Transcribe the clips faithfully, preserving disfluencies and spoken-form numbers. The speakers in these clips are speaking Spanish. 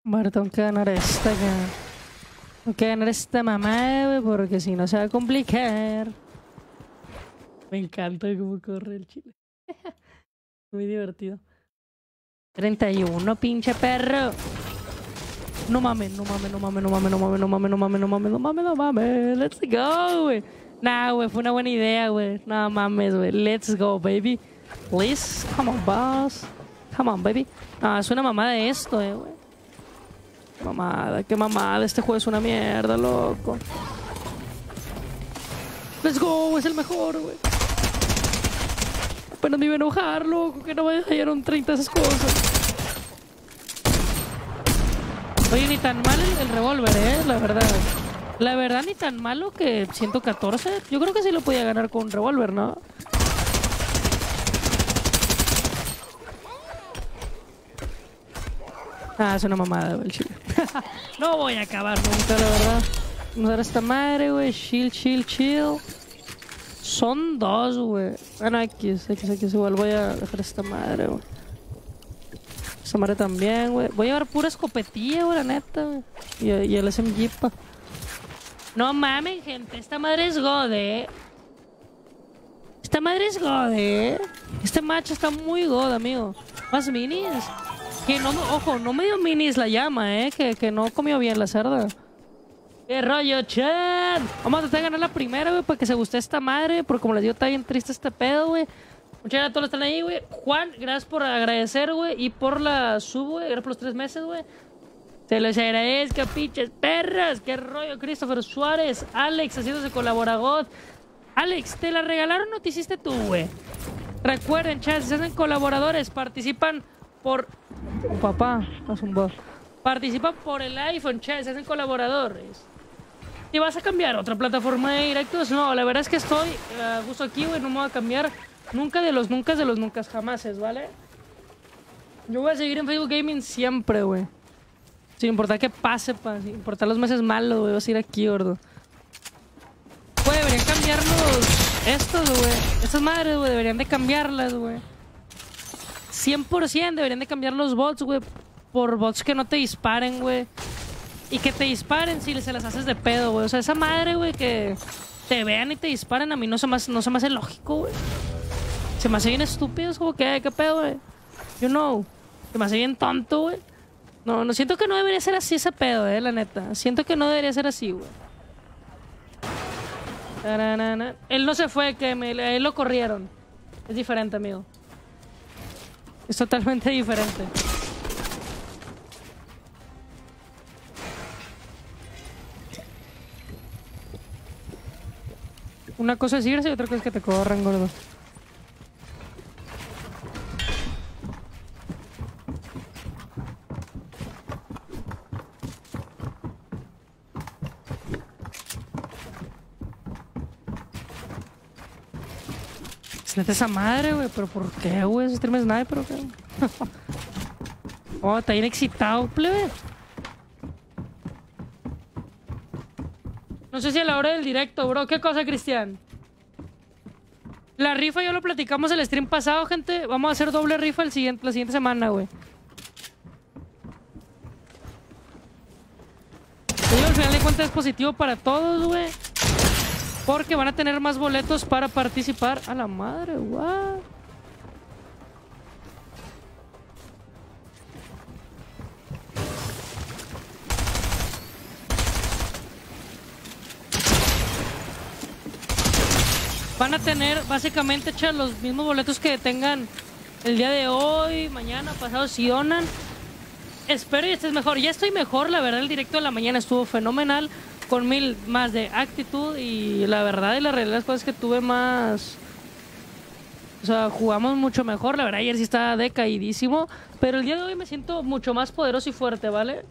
Bueno, tengo que ganar esta, cara. Tengo que ganar esta mamá, güey, porque si no se va a complicar. Me encanta cómo corre el chile. Muy divertido. treinta y uno, pinche perro. No mames, no mames, no mames, no mames, no mames, no mames, no mames, no mames, no mames, no mames. Let's go, güey. Nah, güey, fue una buena idea, güey. No mames, güey. Let's go, baby. Please, come on, boss. Come on, baby. Ah, es una mamada esto, eh, güey. Qué mamada, qué mamada. Este juego es una mierda, loco. Let's go, es el mejor, güey. Apenas me iba a enojar, loco, que no me dejaron treinta de esas cosas. Oye, ni tan mal el, el revólver, eh, la verdad. La verdad, ni tan malo que ciento catorce. Yo creo que sí lo podía ganar con un revólver, ¿no? Ah, es una mamada, güey, el chile. No voy a acabar nunca, la verdad. Vamos a ver esta madre, güey. Chill, chill, chill. Son dos, güey. Bueno, X, X, X. Igual voy a dejar esta madre, güey. Esta madre también, güey. Voy a llevar pura escopetilla, güey, la neta, güey. Y, y el S M G, pa. No mamen, gente. Esta madre es God, eh. Esta madre es God, eh. Este match está muy God, amigo. Más minis. Que no, ojo, no me dio minis la llama, eh. Que, que no comió bien la cerda. ¡Qué rollo, chat! Vamos a tratar de ganar la primera, güey, para que se guste esta madre. Porque como les digo, está bien triste este pedo, güey. Muchas gracias a todos los que están ahí, güey. Juan, gracias por agradecer, güey. Y por la sub, güey. Gracias por los tres meses, güey. Se los agradezco, pinches perras. ¡Qué rollo! Christopher Suárez. Alex, haciéndose colaborador. Alex, ¿te la regalaron o te hiciste tú, güey? Recuerden, chat, si se hacen colaboradores, participan por... Oh, papá, haz un bot. Participan por el iPhone, chat, se hacen colaboradores. ¿Y vas a cambiar otra plataforma de directos? No, la verdad es que estoy a uh, gusto aquí, güey. No me voy a cambiar nunca de los nunca de los nunca jamases, ¿vale? Yo voy a seguir en Facebook Gaming siempre, güey. Sin importar qué pase, pa. Sin importar los meses malos, güey. Voy a seguir aquí, gordo. Güey, deberían cambiarlos estos, güey. Estas madres, güey, deberían de cambiarlas, güey. cien por ciento deberían de cambiar los bots, güey. Por bots que no te disparen, güey. Y que te disparen si se las haces de pedo, güey. O sea, esa madre, güey, que te vean y te disparen, a mí no se me hace, no se me hace lógico, güey. Se me hace bien estúpido, es como que, ¿qué pedo, güey? You know. Se me hace bien tonto, güey. No, no siento que no debería ser así ese pedo, eh, la neta. Siento que no debería ser así, güey. Él no se fue, que me, él lo corrieron. Es diferente, amigo. Es totalmente diferente. Una cosa es irse y otra cosa es que te corran, gordo. Es neta esa madre, güey. ¿Pero por qué, güey? ¿Ese stream es sniper o qué? Oh, está bien excitado, plebe. No sé si a la hora del directo, bro. ¿Qué cosa, Cristian? La rifa ya lo platicamos el stream pasado, gente. Vamos a hacer doble rifa el siguiente, la siguiente semana, güey. Y al final de cuentas es positivo para todos, güey. Porque van a tener más boletos para participar. A la madre, guau. Van a tener básicamente, chat, los mismos boletos que tengan el día de hoy, mañana, pasado, si donan. Espero y estés mejor. Ya estoy mejor, la verdad, el directo de la mañana estuvo fenomenal. Con mil más de actitud y la verdad y la realidad es que tuve más... O sea, jugamos mucho mejor. La verdad, ayer sí estaba decaidísimo. Pero el día de hoy me siento mucho más poderoso y fuerte, ¿vale?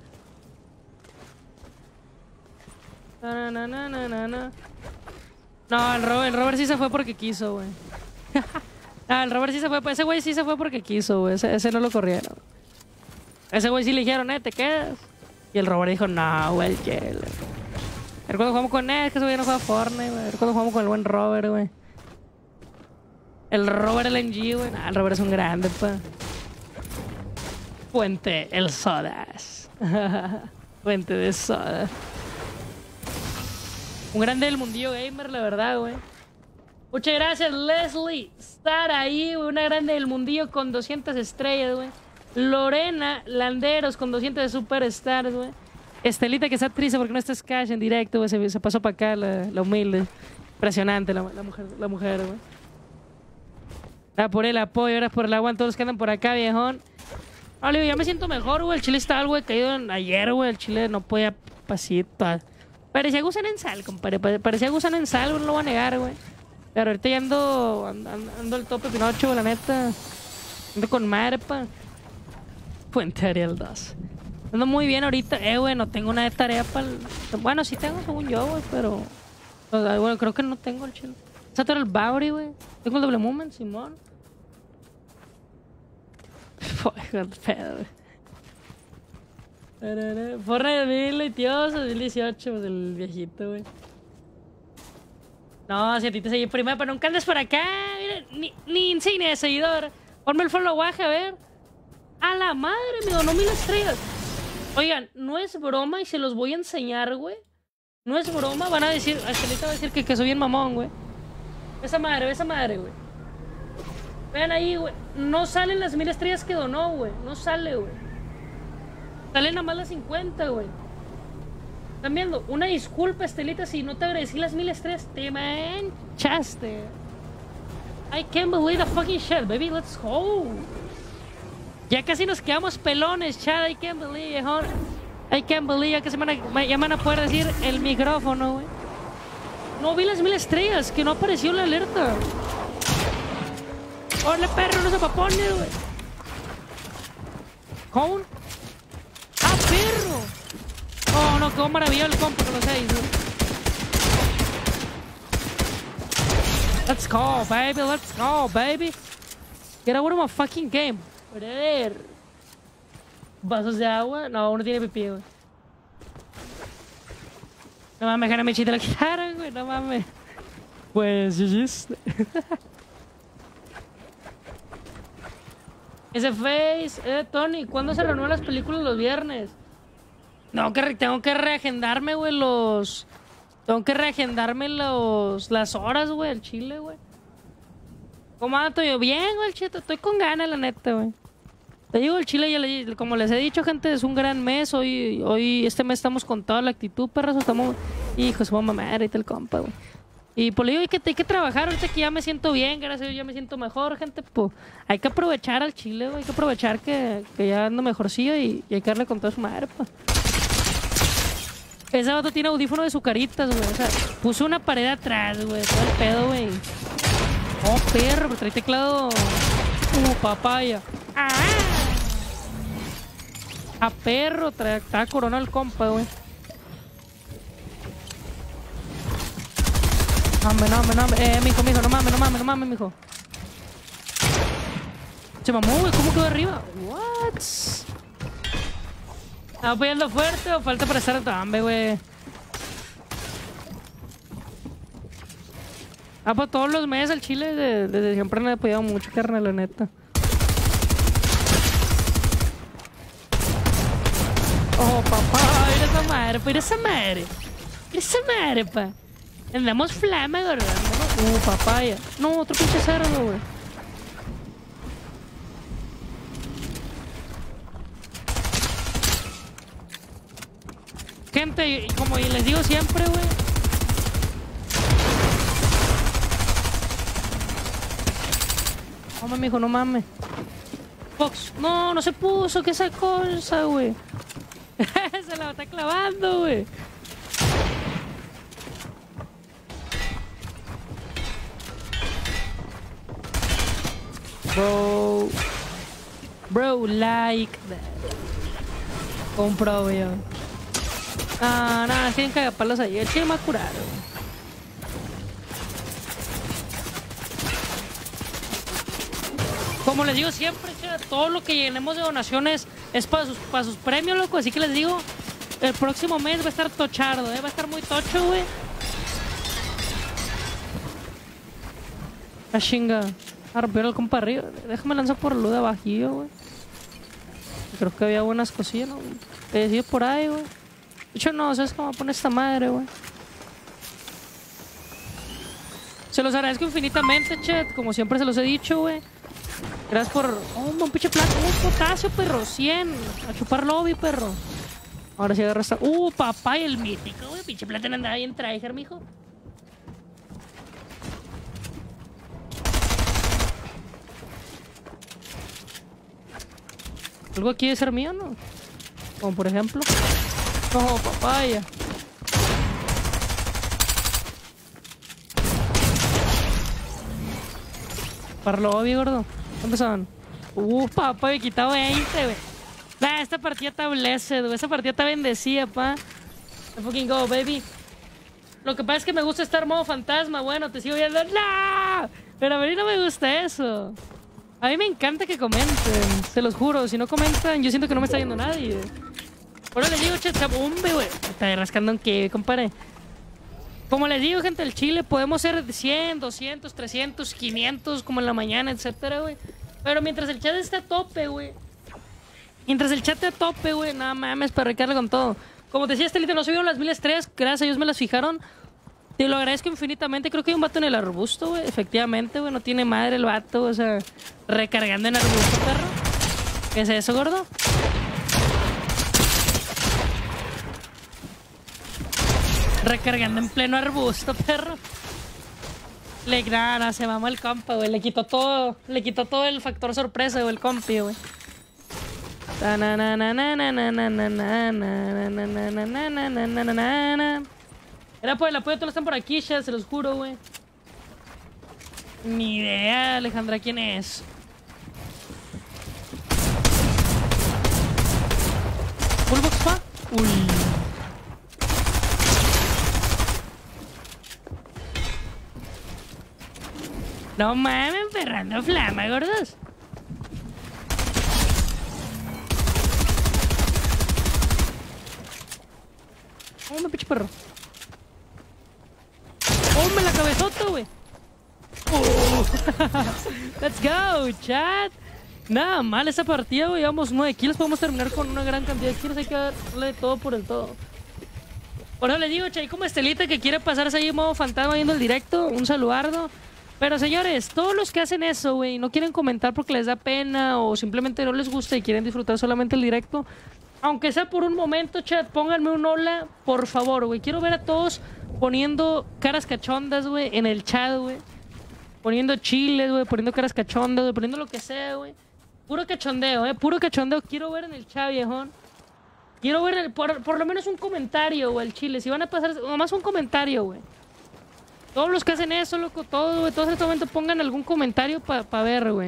Na, na, na, na, na, na. No, el Robert, el Robert sí se fue porque quiso, güey. Ah, el Robert sí se fue. Ese güey sí se fue porque quiso, güey. Ese, ese no lo corrieron. Ese güey sí le dijeron, eh, ¿te quedas? Y el Robert dijo, no, güey, el Jailer. A ver cuando jugamos con él, que ese güey no juega Fortnite, güey. A ver cuando jugamos con el buen Robert, güey. El Robert L N G, güey. Nah, el Robert es un grande, pa. Puente el sodas. Puente de soda. Un grande del mundillo gamer, la verdad, güey. Muchas gracias, Leslie. Estar ahí, güey. Una grande del mundillo con doscientas estrellas, güey. Lorena Landeros con doscientas de superstars, güey. Estelita que está triste porque no está Cash en directo, güey. Se, se pasó para acá la, la humilde. Impresionante la, la mujer, la mujer, güey. Gracias por el apoyo, gracias por el aguante. Todos los que andan por acá, viejón. Vale, ya me siento mejor, güey. El chile estaba algo caído en, ayer, güey. El chile no podía pasito. Parecía gusano en sal, compadre. Parecía gusano en sal, güey. No lo voy a negar, güey. Pero ahorita ya ando, ando, ando el tope Pinocho, güey, la neta. Ando con madre, pa. Puente Ariel dos. Ando muy bien ahorita. Eh, güey, no tengo una de tarea para el... Bueno, sí tengo, según yo, güey, pero... Bueno, creo que no tengo el chile. Esa era el Bowery, güey. Tengo el doble movement, Simón. Joder, pedo, güey. Fortnite dos mil veintidós, dos mil dieciocho, pues el viejito, güey. No, si a ti te seguí primero, pero nunca andes por acá. Mira, ni, ni insignia de seguidor. Ponme el follow guaje, a ver. A la madre, me donó mil estrellas. Oigan, no es broma y se los voy a enseñar, güey. No es broma, van a decir, Estelita va a decir que, que soy bien mamón, güey. Esa madre, esa madre, güey. Vean ahí, güey. No salen las mil estrellas que donó, güey. No sale, güey. Salen nada más las cincuenta, güey. ¿Están viendo? Una disculpa, Estelita, si no te agradecí las mil estrellas. Te manchaste. I can't believe the fucking shit, baby. Let's go. Ya casi nos quedamos pelones, Chad. I can't believe, viejo. I can't believe. Ya casi van a, ya van a poder decir el micrófono, güey. No vi las mil estrellas, que no apareció la alerta. ¡Hola, perro! ¡No se papone, güey! ¿Cómo? ¡Ah, perro! Oh, no, quedó maravilloso el compo con los seis, güey. Let's go, baby. Let's go, baby. Get out of my fucking game. Brother. ¿Vasos de agua? No, uno tiene pipí, güey. No mames, Jara Michi, te lo quitaron, güey. No mames. Pues, G G's. Ese face, eh, Tony, ¿cuándo se renuevan las películas los viernes? No, que tengo que reagendarme, güey, los... Tengo que reagendarme los... las horas, güey, al chile, güey. ¿Cómo ando yo? Bien, güey, el chile, estoy con ganas, la neta, güey. Te digo, el chile, ya le, como les he dicho, gente, es un gran mes. Hoy, hoy este mes estamos con toda la actitud, perros. Estamos... Hijo, su mamá, ahorita el compa, güey. Y pues le digo, hay que, hay que trabajar, ahorita que ya me siento bien, gracias a Dios ya me siento mejor, gente, pues hay que aprovechar al chile, güey, hay que aprovechar que, que ya ando mejorcillo y, y hay que darle con toda su madre, pues. Ese vato tiene audífono de Zucaritas, güey, o sea, puso una pared atrás, güey, todo el pedo, güey. Oh, perro, pero trae teclado... Uh, papaya. ¡Ah! A perro, trae, está coronado el compa, güey. No mames, no mames, no mames. Eh, mijo, mijo, no mames, no mames, no mames, mijo. Se mamó, güey, ¿cómo quedó arriba? What? ¿Está apoyando fuerte o falta para estar hambre, güey? Ah, pues todos los meses el chile desde de, de siempre me he apoyado mucho, carnal, la neta. Oh, papá, mira esa madre, mira esa madre. Mira esa madre, pa. Andamos flama, ¿verdad? Uh, papaya. No, otro pinche cerdo, güey. Gente, como les digo siempre, güey. No mames, mijo, no mames. Fox, no, no se puso, que esa cosa, güey. Se la está clavando, güey. Bro, bro, like that. Compro, güey. Ah, nada, tienen cagapalos ahí. El chile me ha curado. Como les digo siempre, che, todo lo que llenemos de donaciones es para sus, para sus premios, loco. Así que les digo, el próximo mes va a estar tochardo, ¿eh? Va a estar muy tocho, güey. La chinga. A romper el compa arriba. Déjame lanzar por el luz de abajillo, güey. Creo que había buenas cosillas, ¿no? Te decía por ahí, güey. De hecho, no, ¿sabes cómo pone esta madre, güey? Se los agradezco infinitamente, chat. Como siempre se los he dicho, güey. Gracias por... Oh, un buen pinche plato. Un potasio, perro. cien. A chupar lobby, perro. Ahora sí agarra esta... Uh, papá, y el mítico, güey. Pinche plátano andaba bien tryhard, mijo. ¿Algo aquí debe ser mío, no? Como por ejemplo... No, papaya. Parlo, obvio, gordo. ¿Dónde son? Uh, papá, me he quitado veinte, güey. Nah, esta partida está blessed, güey. Esta partida está bendecida, pa. Let's fucking go, baby. Lo que pasa es que me gusta estar modo fantasma. Bueno, te sigo viendo. ¡No! Pero a mí no me gusta eso. A mí me encanta que comenten. Se los juro. Si no comentan, yo siento que no me está viendo nadie. Ahora les digo, chat, hombre, güey. Me está rascando un que, compadre. Como les digo, gente del Chile, podemos ser cien, doscientos, trescientos, quinientos, como en la mañana, etcétera, güey. Pero mientras el chat esté a tope, güey. Mientras el chat esté a tope, güey. Nada mames, para recargar con todo. Como te decía, Estelita, no subieron las mil estrellas. Gracias a Dios me las fijaron. Te lo agradezco infinitamente. Creo que hay un vato en el arbusto, güey. Efectivamente, güey. No tiene madre el vato, o sea, recargando en arbusto, perro. ¿Qué es eso, gordo? Recargando en pleno arbusto, perro. Le grana, se mamó el compa, güey. Le quitó todo. Le quitó todo el factor sorpresa, güey, el compi, güey. Era por el apoyo, todos están por aquí, ya, se los juro, güey. Ni idea, Alejandra, quién es. ¿Fullbox, pa? Uy. No mames, perrando flama, gordos. Oh, me pinche perro. Oh, me la cabezota, güey. Oh. Let's go, chat. Nada mal esa partida, güey. Llevamos nueve kills. Podemos terminar con una gran cantidad de kills. Hay que darle todo por el todo. Por eso les digo, chay, como Estelita que quiere pasarse ahí en modo fantasma viendo el directo. Un saludardo. Pero señores, todos los que hacen eso, güey, no quieren comentar porque les da pena o simplemente no les gusta y quieren disfrutar solamente el directo, aunque sea por un momento, chat, pónganme un hola, por favor, güey. Quiero ver a todos poniendo caras cachondas, güey, en el chat, güey. Poniendo chiles, güey, poniendo caras cachondas, güey, poniendo lo que sea, güey. Puro cachondeo, eh, puro cachondeo. Quiero ver en el chat, viejón. Quiero ver, el, por, por lo menos un comentario, güey, el chile. Si van a pasar, nomás un comentario, güey. Todos los que hacen eso, loco, todos, güey, todos en este momento pongan algún comentario para pa ver, güey.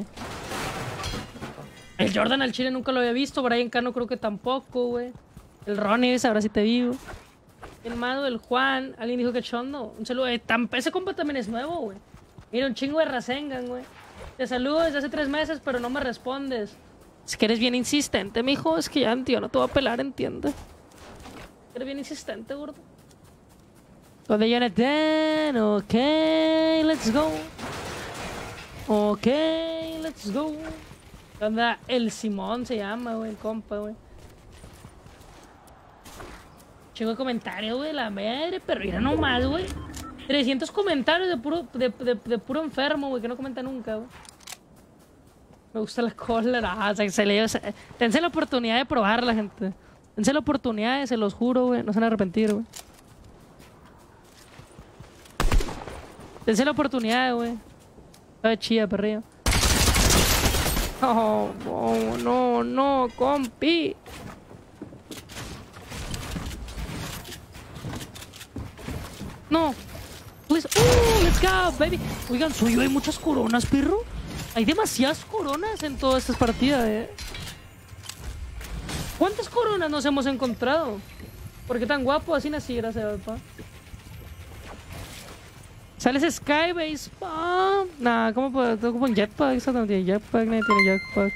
El Jordan al chile nunca lo había visto, Brian Cano creo que tampoco, güey. El Ronnie, ahora sí te digo. El Mado, el Juan, alguien dijo que chondo. Un saludo, eh, ese compa también es nuevo, güey. Mira, un chingo de Rasengan, güey. Te saludo desde hace tres meses, pero no me respondes. Es que eres bien insistente, mijo. Es que ya, tío, no te voy a pelar, entiende. Eres bien insistente, gordo. Cuando Jonathan, ok, let's go. Ok, let's go. Anda, el Simón se llama, güey, el compa, güey. Chingo de comentarios, güey, la madre, pero mira nomás, güey. trescientos comentarios de puro, de, de, de puro enfermo, güey, que no comenta nunca, güey. Me gusta la cola, no, o sea, se le, o sea, dense la oportunidad de probarla, gente. Dense la oportunidad, se los juro, güey, no se van a arrepentir, güey. Dense la oportunidad, güey. Sabe chida, perrillo. Oh, oh, no, no, compi. No. Please. Oh, let's go, baby. Oigan, soy yo, hay muchas coronas, perro. Hay demasiadas coronas en todas estas partidas, eh. ¿Cuántas coronas nos hemos encontrado? ¿Por qué tan guapo? Así nací, gracias, papá. Sales Skybase, pa. Nah, ¿cómo puedo? Tengo como un jetpack. Eso no tiene jetpack, nadie tiene jetpack.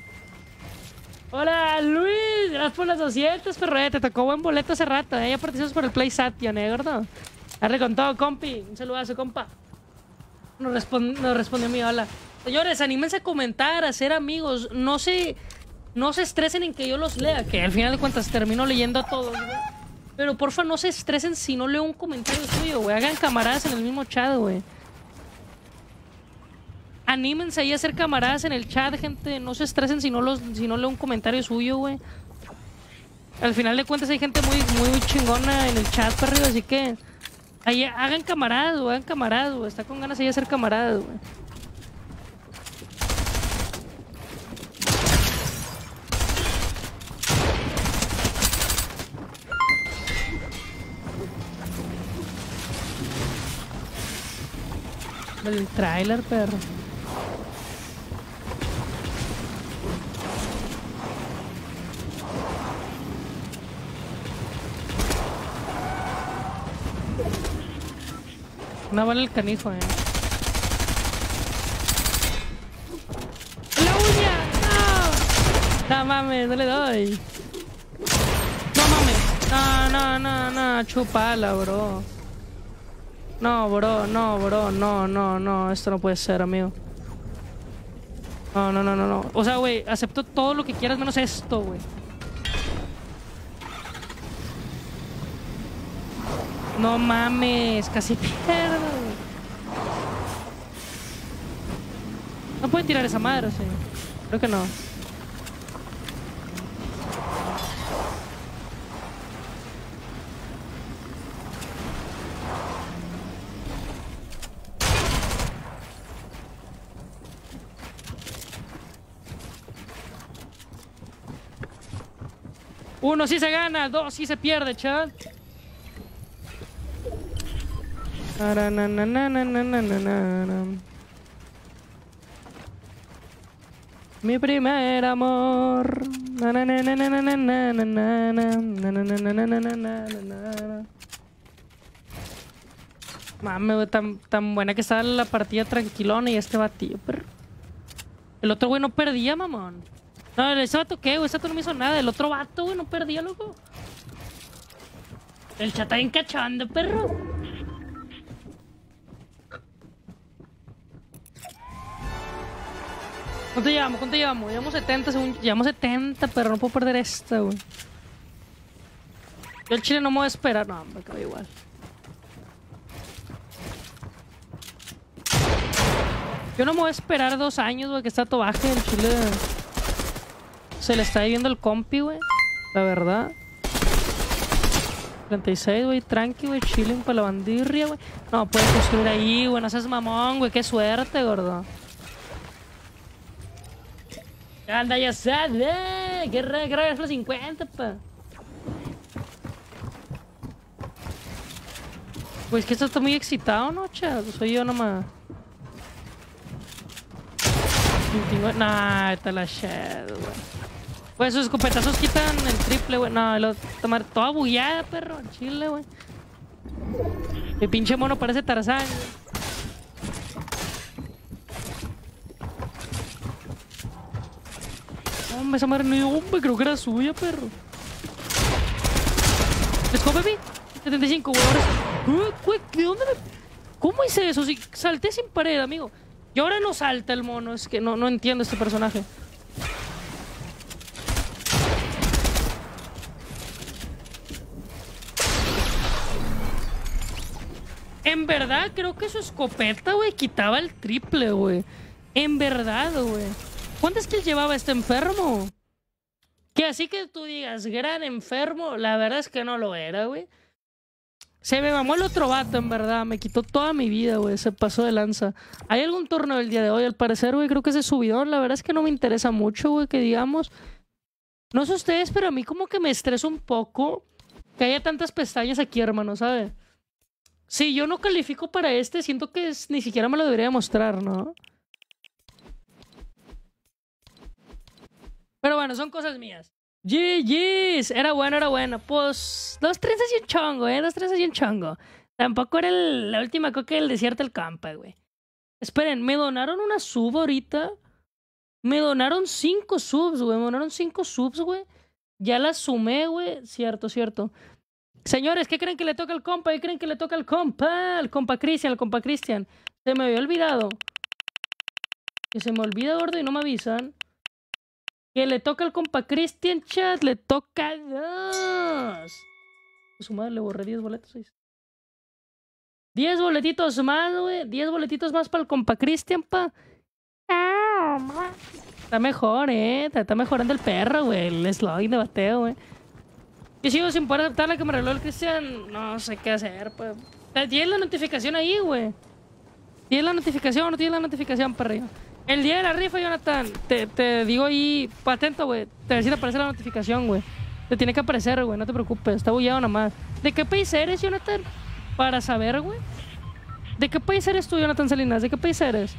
Hola, Luis. Gracias por las doscientas, perro. Te tocó buen boleto hace rato, eh. Ya participas por el Play Sation, eh, ¿verdad? Darle con todo, compi. Un saludazo, compa. Nos, respond nos respondió mi hola. Señores, anímense a comentar, a ser amigos. No sé. no se estresen en que yo los lea, que al final de cuentas termino leyendo a todos, güey. Pero porfa, no se estresen si no leo un comentario suyo, güey. Hagan camaradas en el mismo chat, güey. Anímense ahí a hacer camaradas en el chat, gente. No se estresen si no, los, si no leo un comentario suyo, güey. Al final de cuentas hay gente muy, muy chingona en el chat, perro, así que... Ahí hagan camaradas, güey, hagan camaradas, güey. Está con ganas ahí de hacer camaradas, güey. El trailer, perro. Una bala el canijo, eh. ¡La uña! ¡No! No mames, no le doy. No mames. No, no, no, no. Chupala, bro. No, bro, no, bro, no, no, no. Esto no puede ser, amigo. No, no, no, no, no. O sea, güey, acepto todo lo que quieras menos esto, güey. No mames, casi pierdo. No pueden tirar esa madre, sí. Creo que no. Uno sí se gana, dos sí se pierde, chat. Mi primer amor. Mames, tan, tan buena que estaba la partida tranquilona y este batido, pero... El otro güey no perdía, mamón. No, ese vato qué, güey, ese vato no me hizo nada. El otro vato, güey, no perdía, loco. El chat está bien cachando, perro. ¿Cuánto llevamos? ¿Cuánto llevamos? Llevamos setenta, según... Llevamos setenta, pero no puedo perder esta, güey. Yo el chile no me voy a esperar. No, me cago igual. Yo no me voy a esperar dos años, güey, que está tobaje. El chile... Se le está viendo el compi, güey. La verdad. treinta y seis, güey. Tranqui, güey. Chilling para la bandirria, güey. No, puedes construir ahí, güey. No seas mamón, güey. Qué suerte, gordo. Anda, ya sabes. Qué raro, qué raro es los cincuenta, pa. Pues que esto está muy excitado, ¿no, chat? Soy yo nomás. Nah, está la shit, güey. Pues sus escopetazos quitan el triple, güey. No, lo tomar toda bugueada, perro. Chile, güey. Mi pinche mono parece Tarzán, güey. Hombre, esa madre no dio, hombre, creo que era suya, perro. ¿Les go, baby? setenta y cinco, güey. Ahora... Güey, ¿de dónde me...? ¿Cómo hice eso? Si salté sin pared, amigo. Y ahora no salta el mono. Es que no, no entiendo este personaje. En verdad, creo que su escopeta, güey, quitaba el triple, güey. En verdad, güey. ¿Cuántas kills llevaba este enfermo? Que así que tú digas, gran enfermo, la verdad es que no lo era, güey. Se me mamó el otro vato, en verdad. Me quitó toda mi vida, güey. Se pasó de lanza. ¿Hay algún torneo el día de hoy? Al parecer, güey, creo que es de subidón. La verdad es que no me interesa mucho, güey, que digamos. No sé ustedes, pero a mí como que me estresa un poco que haya tantas pestañas aquí, hermano, ¿sabes? Si yo no califico para este, siento que es, ni siquiera me lo debería mostrar, ¿no? Pero bueno, son cosas mías. G G's, era bueno, era bueno. Pues dos trenzas y un chongo, ¿eh? Dos trenzas y un chongo. Tampoco era el, la última coca del desierto del campa, güey. Esperen, me donaron una sub ahorita. Me donaron cinco subs, güey. Me donaron cinco subs, güey. Ya las sumé, güey. Cierto, cierto. Señores, ¿qué creen que le toca al compa? ¿Qué creen que le toca al compa? Al compa Cristian, al compa Cristian. Se me había olvidado. Que se me olvida, gordo, y no me avisan. Que le toca al compa Cristian, chat. Le toca dos. Su madre, le borré diez boletos. diez boletitos más, güey. diez boletitos más para el compa Cristian, pa. Está mejor, eh. Está, está mejorando el perro, güey. El slogan de bateo, güey. Yo sigo sin poder aceptar la que me regaló el Cristian. No sé qué hacer, pues. Tienes la notificación ahí, güey. ¿Tienes la notificación o no tienes la notificación, perrillo? El día de la rifa, Jonathan, te, te digo ahí, patento, güey. Te decía, te aparece la notificación, güey. Te tiene que aparecer, güey. No te preocupes. Está bullado nomás. ¿De qué país eres, Jonathan? Para saber, güey. ¿De qué país eres tú, Jonathan Salinas? ¿De qué país eres?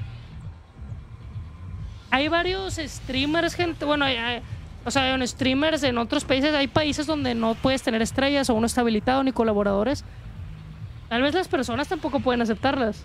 Hay varios streamers, gente. Bueno, hay, hay, o sea, hay streamers en otros países. Hay países donde no puedes tener estrellas o uno está habilitado ni colaboradores. Tal vez las personas tampoco pueden aceptarlas.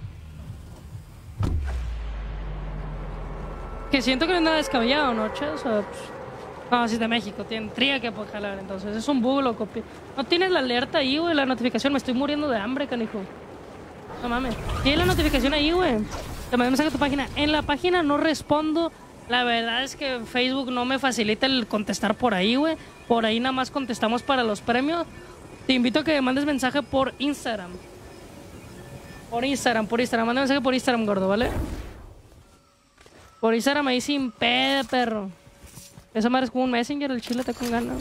Que siento que no es nada descabellado, ¿no, che? O sea, pues, no, si es de México, tendría que jalar. Entonces, es un bug, loco. No tienes la alerta ahí, güey, la notificación. Me estoy muriendo de hambre, canijo. No mames. Tienes la notificación ahí, güey. Te mandé un mensaje a tu página. En la página no respondo. La verdad es que Facebook no me facilita el contestar por ahí, güey. Por ahí nada más contestamos para los premios. Te invito a que me mandes mensaje por Instagram. Por Instagram, por Instagram. Manda mensaje por Instagram, gordo, ¿vale? Por Instagram ahí sin pedo, perro. Esa madre es como un Messenger, el chile está con ganas.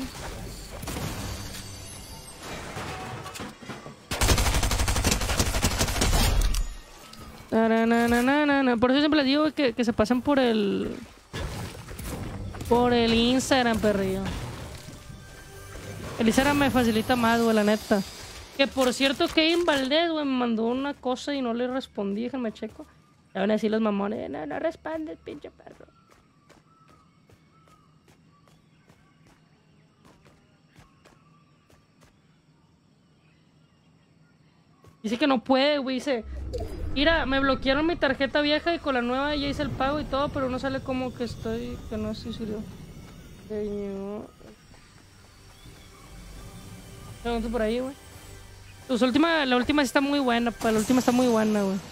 Por eso siempre les digo que, que se pasen por el... Por el Instagram, perrillo. El Instagram me facilita más, güey, la neta. Que por cierto, Kevin Valdés, güey, me mandó una cosa y no le respondí, déjenme checo. Ya van a decir los mamones, no, no respondes, pinche perro. Dice que no puede, güey, dice... Mira, me bloquearon mi tarjeta vieja y con la nueva ya hice el pago y todo, pero no sale como que estoy... Que no estoy serio. Señor... Pregunto por ahí, güey. Pues última, la última sí está muy buena, pa, la última está muy buena, güey.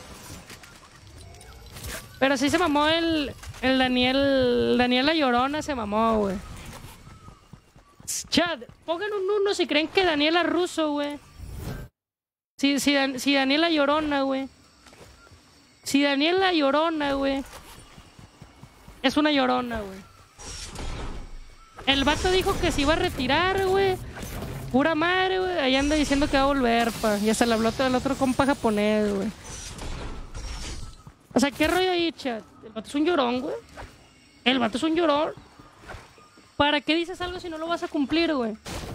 Pero sí se mamó el... El Daniel... Daniel La Llorona se mamó, güey. Chat, pongan un uno si creen que Daniela Russo, güey. Si, si, si Daniela Llorona, güey. Si Daniela Llorona, güey. Es una llorona, güey. El vato dijo que se iba a retirar, güey. Pura madre, güey. Ahí anda diciendo que va a volver, pa. Y hasta le habló del otro compa japonés, güey. O sea, ¿qué rollo ahí, chat? El vato es un llorón, güey. El vato es un llorón. ¿Para qué dices algo si no lo vas a cumplir, güey?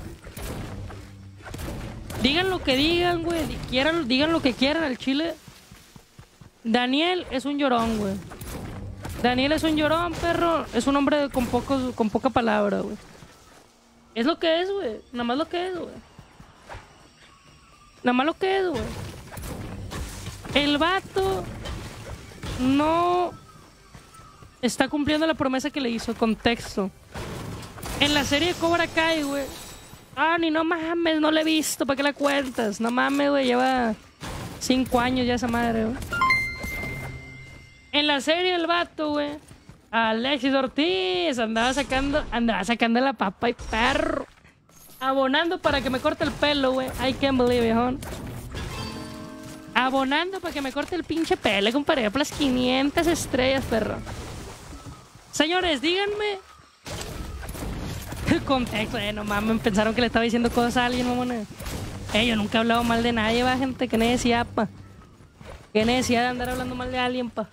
Digan lo que digan, güey. Quieran, digan lo que quieran al chile. Daniel es un llorón, güey. Daniel es un llorón, perro. Es un hombre con, pocos, con poca palabra, güey. Es lo que es, güey. Nada más lo que es, güey. Nada más lo que es, güey. El vato no está cumpliendo la promesa que le hizo. Contexto. En la serie de Cobra Kai, güey. Ah, ni no mames, no la he visto. ¿Para qué la cuentas? No mames, güey. Lleva cinco años ya esa madre, güey. En la serie el vato, güey, Alexis Ortiz andaba sacando, andaba sacando la papa y perro. Abonando para que me corte el pelo, güey. I can't believe it, hon. Abonando para que me corte el pinche pelo, compadre. Por las quinientas estrellas, perro. Señores, díganme el contexto, eh, no mames, pensaron que le estaba diciendo cosas a alguien, mamones. Eh, yo nunca he hablado mal de nadie, va, gente. ¿Qué necesidad, pa? ¿Qué necesidad de andar hablando mal de alguien, pa?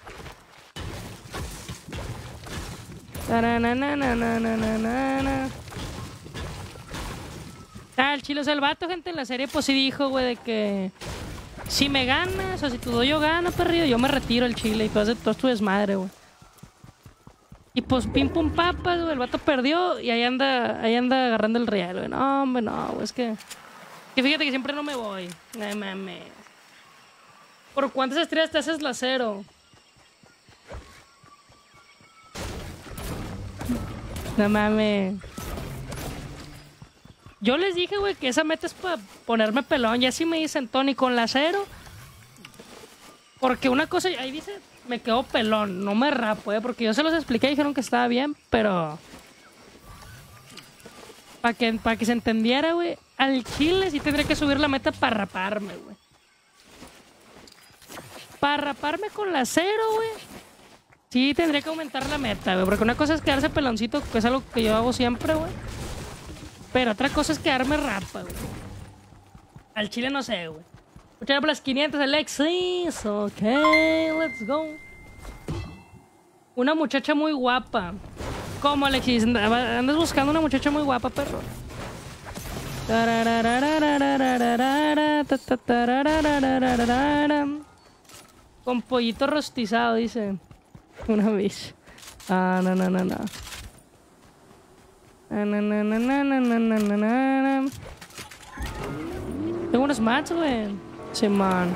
Ah, el chilo, o sea, el vato, gente, en la serie, pues sí dijo, güey, de que si me ganas, o si tu doyo gana, perrillo, yo me retiro el chile y tú haces todo tu desmadre, güey. Y pues pim pum papas, güey, el vato perdió y ahí anda, ahí anda agarrando el real, güey. No, hombre, no, güey, es que... Que fíjate que siempre no me voy. No mames. ¿Por cuántas estrellas te haces la cero? No mames. Yo les dije, güey, que esa meta es para ponerme pelón. Ya si me dicen, Tony, con la cero, Porque una cosa, ahí dice, me quedo pelón, no me rapo, ¿eh? Porque yo se los expliqué y dijeron que estaba bien, pero... Para que, pa que se entendiera, güey, al chile sí tendría que subir la meta para raparme, güey. Para raparme con la cero, güey. Sí tendría que aumentar la meta, güey. Porque una cosa es quedarse peloncito, que es algo que yo hago siempre, güey. Pero otra cosa es quedarme rapa, güey. Al chile no sé, güey. Muchas por las quinientas, Alexis. Ok, let's go. Una muchacha muy guapa. ¿Cómo, Alexis? Andas buscando una muchacha muy guapa, perro. Con pollito rostizado, dice. Una vez. Ah, no, no, no, no. Tengo unos mats, güey. Sí, man.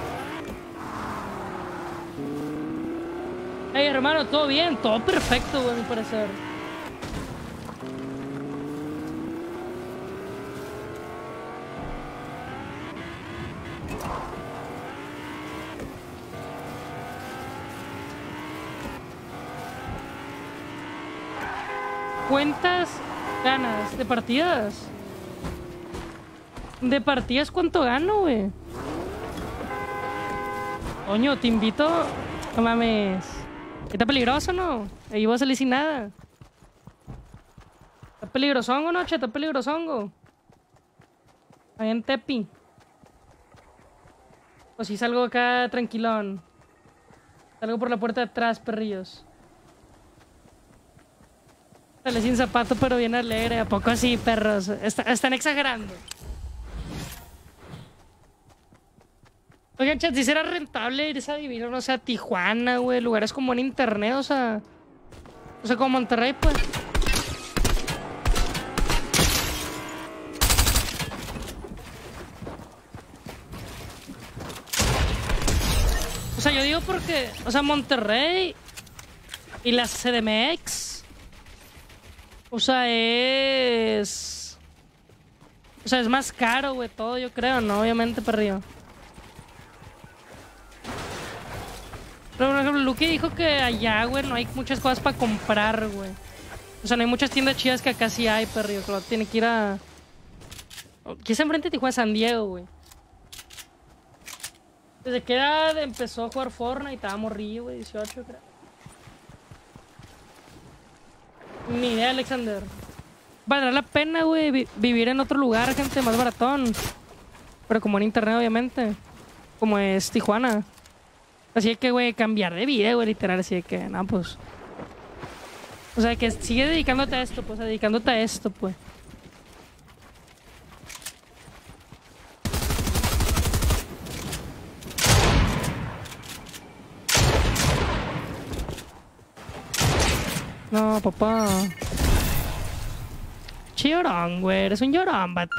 Hey, hermano, todo bien, todo perfecto, güey, a mi parecer. ¿Cuántas ganas de partidas? ¿De partidas cuánto gano, güey? Coño, te invito. No mames. ¿Está peligroso, no? Ahí voy a salir sin nada. ¿Está peligrosongo, noche? ¿Está peligrosongo? Ahí en Tepi. Pues si salgo acá tranquilón. Salgo por la puerta de atrás, perrillos. Sale sin zapato, pero bien alegre. ¿A poco así, perros? Está, están exagerando. Oigan, chat, si será rentable irse a vivir, no sé, a Tijuana, güey. Lugares como en internet, o sea... O sea, como Monterrey, pues. O sea, yo digo porque... O sea, Monterrey... Y la C D M X... O sea, es... O sea, es más caro, güey, todo, yo creo, ¿no? Obviamente, perrillo. Pero, por ejemplo, Lucky dijo que allá, güey, no hay muchas cosas para comprar, güey. O sea, no hay muchas tiendas chidas que acá sí hay, perrillo. Claro, tiene que ir a... ¿Qué es enfrente de Tijuana? San Diego, güey. Desde qué edad empezó a jugar Fortnite, estaba morrillo, güey, dieciocho, creo. Ni idea, Alexander. Valdrá la pena, güey, vi vivir en otro lugar, gente, más baratón. Pero como en internet, obviamente. Como es Tijuana. Así que, güey, cambiar de vida, güey, literal. Así que, no, pues... O sea, que sigue dedicándote a esto, pues, dedicándote a esto, pues. No, papá. Llorón, güey. Eres un llorón, vato.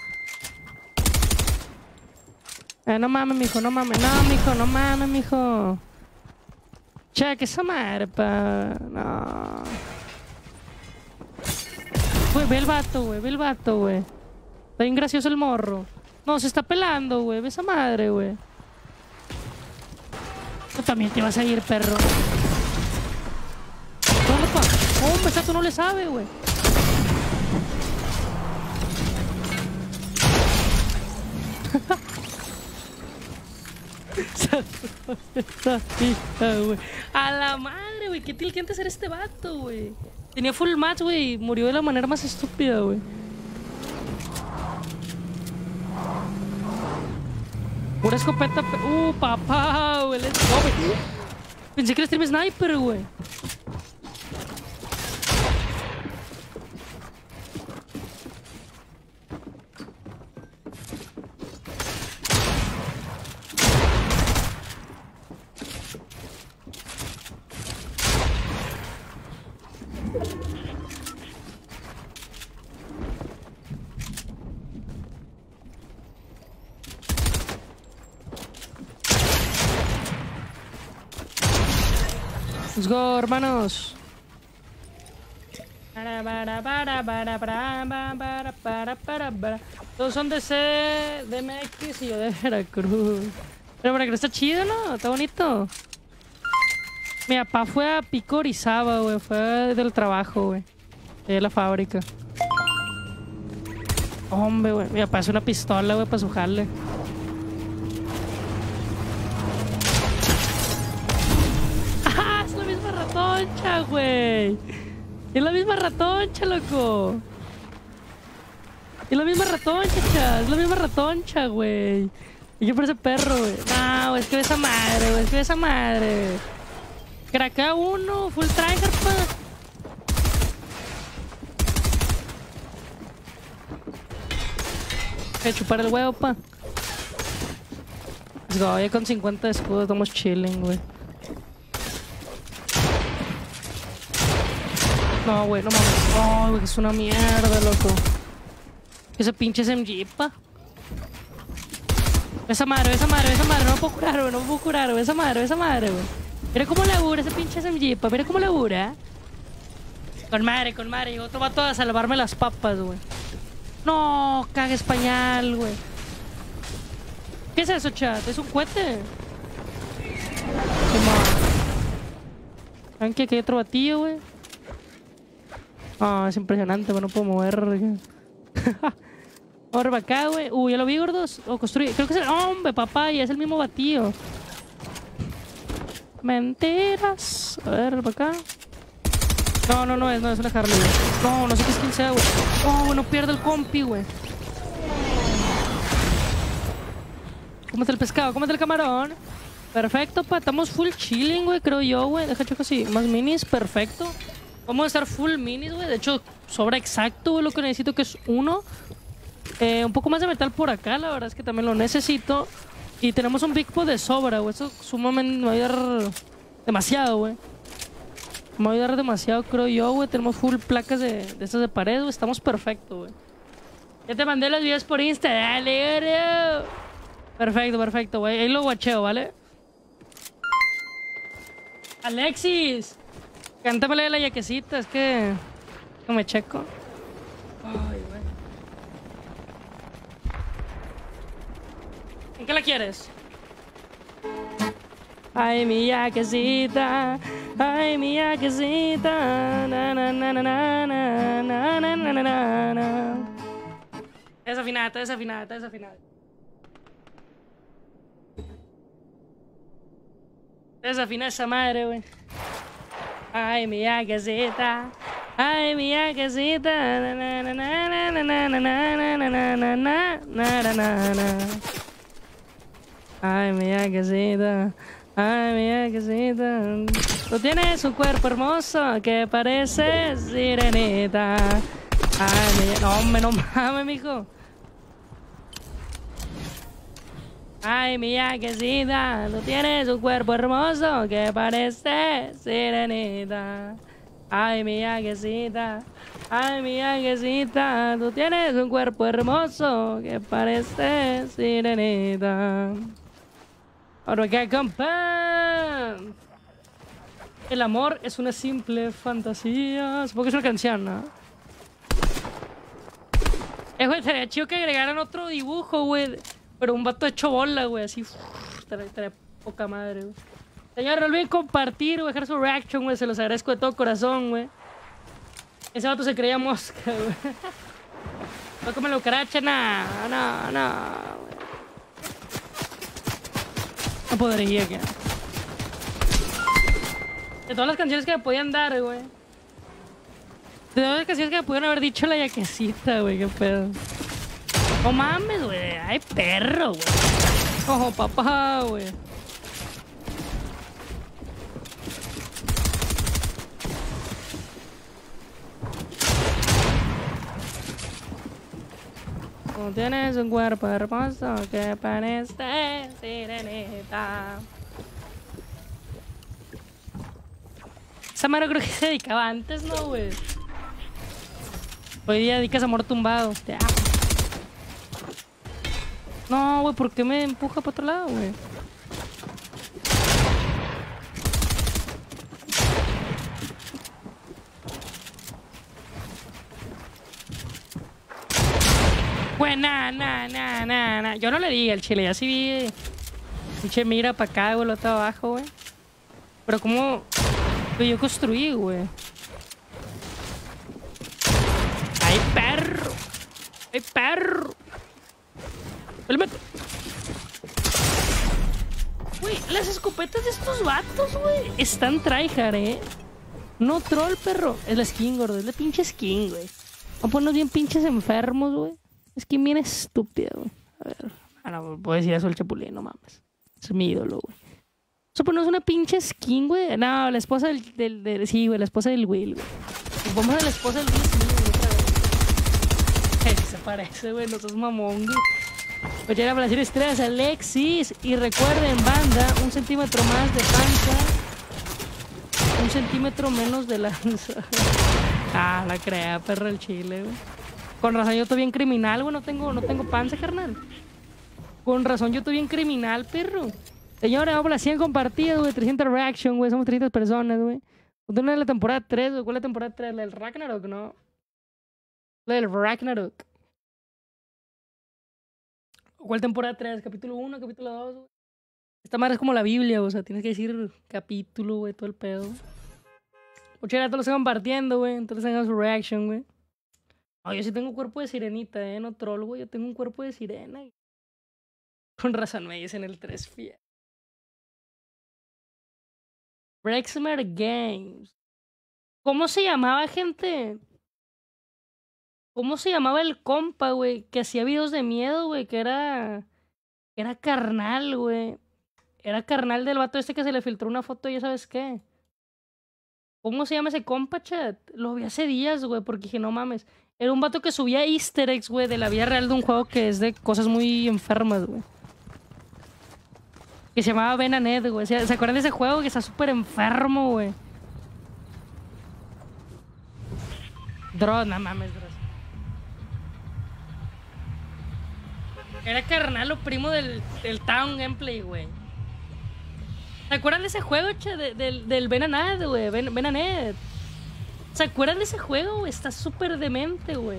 Eh, no mames, mijo, no mames. No, mijo, no mames, mijo. Che, que esa madre, pa. No. Güey, ve el vato, güey. Ve el vato, güey. Está bien gracioso el morro. No, se está pelando, güey. Ve esa madre, güey. Tú también te vas a ir, perro. No, hombre, esa tú no le sabe, güey. Esa pista, güey. A la madre, güey. Qué inteligente ser este vato, güey. Tenía full match, güey. Y murió de la manera más estúpida, güey. Pura escopeta. Uh, papá, güey. Let's go, güey. Pensé que era stream sniper, güey. Let's go, hermanos. Todos son de C D M X y yo de Veracruz. Pero para que no está chido, ¿no? Está bonito. Mi papá fue a Pico Orizaba, güey. Fue del trabajo, güey. De la fábrica. Hombre, güey. Mi papá es una pistola, güey, para su jale. ¡Ah! Es la misma ratoncha, güey. Es la misma ratoncha, loco. Es la misma ratoncha, cha. Es la misma ratoncha, güey. Y yo por ese perro, güey. No, güey, es que ve esa madre, güey. Es que ve esa madre. Crackea uno, full tryhard, pa. Voy a chupar el huevo, pa. Let's go, ya con cincuenta de escudo estamos chilling, güey. No, güey, no mames. Oh, güey, es una mierda, loco. Ese pinche S M G, pa. Esa madre, esa madre, esa madre. No me puedo curar, güey. No me puedo curar, güey. Esa madre, esa madre, güey. Mira cómo labura ese pinche S M G, pa. Mira cómo labura. Con madre, con madre. Llegó otro vato a salvarme las papas, güey. No, caga español, güey. ¿Qué es eso, chat? ¿Es un cohete? ¿Saben qué? Aquí hay otro batillo, güey. Ah, es impresionante, güey. No puedo mover. Ahora para acá, güey. Uy, ¿ya lo vi, gordos? O construí. Creo que es el... ¡Hombre, papá! Ya es el mismo batillo. Mentiras. A ver, para acá. No, no, no es, no es una Harley, güey. No, no sé qué skin sea, güey. Oh, no pierde el compi, güey. Cómete el pescado, cómete el camarón. Perfecto, pa. Estamos full chilling, güey, creo yo, güey. Deja checo así. Más minis, perfecto. Vamos a estar full minis, güey. De hecho, sobra exacto, güey, lo que necesito, que es uno. Eh, un poco más de metal por acá, la verdad es que también lo necesito. Y tenemos un Big Pot de sobra, güey. Eso sumamente me va a ayudar demasiado, güey. Me va a ayudar demasiado, creo yo, güey. Tenemos full placas de, de estas de pared, güey. Estamos perfecto, güey. Ya te mandé los videos por Insta. Dale, güey. Perfecto, perfecto, güey. Ahí lo guacheo, ¿vale? Alexis. Cántamele de la yaquecita. Es que... No me checo. Ay, güey. ¿En qué la quieres? Ay, mi yaquecita. Ay, mi yaquecita. Na, na, na, na, na, na, na, na, na, na, na. Desafinada, está desafinada, está desafinada. Desafina esa madre, güey. Ay, mi yaquecita. Ay, mi yaquecita. Na, na, na, na, na, na, na, na, na, na, na, na, na, na, na. Ay, mi yaquecita. Ay, mi yaquecita. Tú tienes un cuerpo hermoso que parece sirenita. Ay, mi... No, hombre, no mames, mijo. Ay, mi yaquecita, tú tienes un cuerpo hermoso que parece sirenita. Ay, mi yaquecita, ay, mi yaquecita, tú tienes un cuerpo hermoso que parece sirenita. Ahora que compa. El amor es una simple fantasía. Supongo que es una canción, ¿no? Eh, güey, estaría chido que agregaran otro dibujo, güey. Pero un vato hecho bola, güey, así. Estaría, estaría poca madre, güey. Señor, no olviden compartir o dejar su reaction, güey. Se los agradezco de todo corazón, güey. Ese vato se creía mosca, güey. No come la cucaracha, no, no, no, güey. No podría, que. De todas las canciones que me podían dar, güey. De todas las canciones que me pudieron haber dicho la yaquecita, güey, qué pedo. No mames, güey. Ay, perro, güey. Ojo, papá, güey. Tú tienes un cuerpo hermoso que parece sirenita. Esa madre creo que se dedicaba antes, ¿no, güey? Hoy día dedicas amor tumbado. Te amo. No, güey, ¿por qué me empuja para otro lado, güey? Güey, nah, nah, nah, nah, nah. Yo no le di al chile, ya sí vi. Pinche mira para acá, güey, lo está abajo, güey. Pero como... Pero yo construí, güey. ¡Ay, perro! ¡Ay, perro! ¡El meto! Güey, las escopetas de estos vatos, güey, están tryhard, eh. No troll, perro. Es la skin, gordo. Es la pinche skin, güey. Vamos a ponernos bien pinches enfermos, güey. Skin bien estúpida, güey. A ver. Ah, no, puedo decir eso el Chapulín, no mames. Es mi ídolo, güey. Vamos a ponernos una pinche skin, güey. No, la esposa del... del, del sí, güey, la esposa del Will, güey. Nos vamos a la esposa del Will Smith, güey, otra vez. Ay, se parece, güey. No sos mamón, güey. Pues ya para decir estrellas, Alexis. Y recuerden, banda, un centímetro más de panza. Un centímetro menos de lanza. Ah, la crea, perro, el chile, güey. Con razón yo estoy bien criminal, güey. No tengo, no tengo panza, carnal. Con razón yo estoy bien criminal, perro. Señores, vamos por las cien compartidas, güey. trescientas reaction, güey. Somos trescientas personas, güey. ¿Dónde es la temporada tres, güey? ¿Cuál es la temporada tres? ¿La del Ragnarok, no? La del Ragnarok. ¿Cuál temporada tres? ¿Capítulo uno? ¿Capítulo dos, güey? Esta madre es como la Biblia, o sea, tienes que decir capítulo, güey, todo el pedo. Muchas gracias a todos los que están compartiendo, güey. Entonces hagan su reaction, güey. No, yo sí tengo cuerpo de sirenita, eh, no troll, güey. Yo tengo un cuerpo de sirena. Con razón me dicen el tres fiel. Rexmer Games. ¿Cómo se llamaba, gente? ¿Cómo se llamaba el compa, güey? Que hacía videos de miedo, güey. Que era... Era carnal, güey. Era carnal del vato este que se le filtró una foto, ya sabes qué. ¿Cómo se llama ese compa, chat? Lo vi hace días, güey, porque dije, no mames. Era un vato que subía easter eggs, güey, de la vida real de un juego que es de cosas muy enfermas, güey. Que se llamaba Ben and Ed, güey. ¿Se acuerdan de ese juego que está súper enfermo, güey? Dross, no mames, Dross. Era carnal o primo del, del Town Gameplay, güey. ¿Se acuerdan de ese juego, che? De, de, del Ben and Ed, güey. Ben, Ben and Ed. ¿Se acuerdan de ese juego, güey? Está súper demente, güey.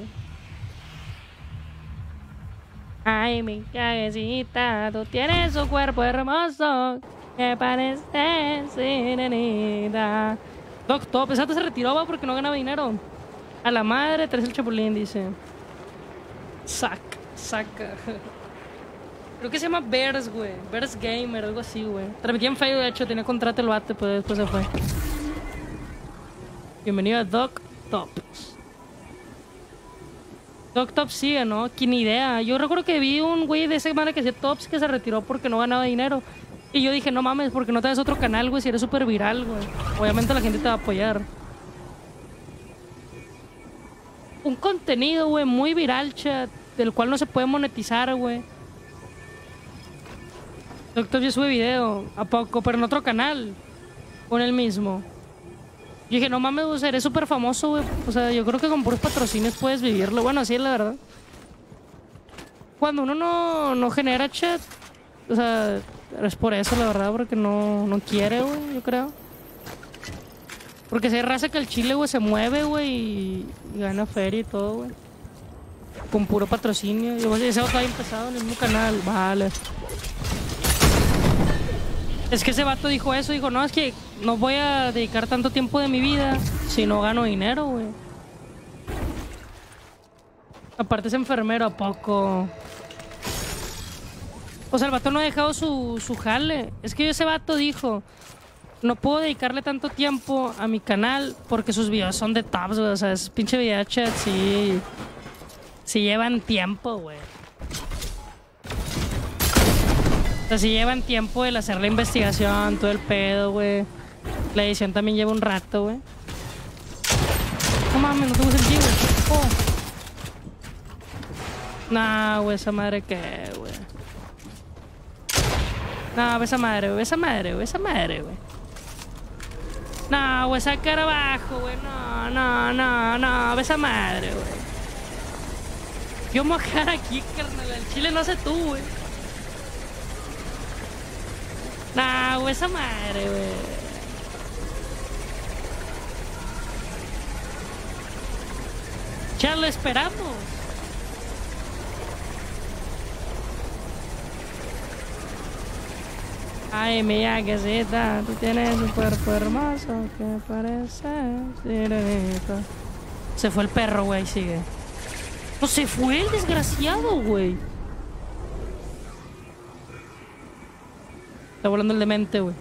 Ay, mi cabecita, tú tienes un cuerpo hermoso que parece sirenita. Doc Top, exacto, se retiró, va, porque no ganaba dinero. A la madre, Teresa el Chapulín, dice. Saca, saca. Creo que se llama Bears, güey. Bears Gamer, algo así, güey. Transmitía en Facebook, de hecho, tenía contrato el bate, pero después se fue. Bienvenido a Doc Top. Doc Top sigue, ¿no? Que ni idea. Yo recuerdo que vi un güey de esa semana que hacía Tops que se retiró porque no ganaba dinero. Y yo dije, no mames, porque no te das otro canal, güey, si eres súper viral, güey. Obviamente la gente te va a apoyar. Un contenido, güey, muy viral, chat, del cual no se puede monetizar, güey. Doctor ya sube video, a poco, pero en otro canal. Con él mismo. Yo dije, no mames, o sea, eres súper famoso, güey. O sea, yo creo que con puros patrocinios puedes vivirlo. Bueno, así es la verdad. Cuando uno no, no genera chat, o sea, es por eso, la verdad, porque no, no quiere, güey, yo creo. Porque si hay raza que el chile, güey, se mueve, güey, y, y gana feria y todo, güey. Con puro patrocinio. Yo, ese vato había empezado en el mismo canal, vale. Es que ese vato dijo eso, dijo, no, es que no voy a dedicar tanto tiempo de mi vida si no gano dinero, güey. Aparte es enfermero, ¿a poco? O sea, el vato no ha dejado su, su jale. Es que ese vato dijo, no puedo dedicarle tanto tiempo a mi canal porque sus videos son de tops, güey. O sea, es pinche video chat, sí. Sí llevan tiempo, güey. O sea, si llevan tiempo el hacer la investigación, todo el pedo, güey. La edición también lleva un rato, güey. No mames, no tengo sentido, güey. Oh. Nah, güey, esa madre qué, güey. Nah, esa madre, güey, esa madre, güey, esa madre, güey. Nah, güey, esa cara abajo, güey. No, no, no, no, esa madre, güey. Yo me voy a quedar aquí, carnal. El chile no sé tú, güey. Nah, güey, esa madre, güey. Ya lo esperamos. Ay, mía, que cita, tú tienes un cuerpo hermoso que parece sirenita. Se fue el perro, güey, sigue. No, se fue el desgraciado, güey. Está volando el demente, güey.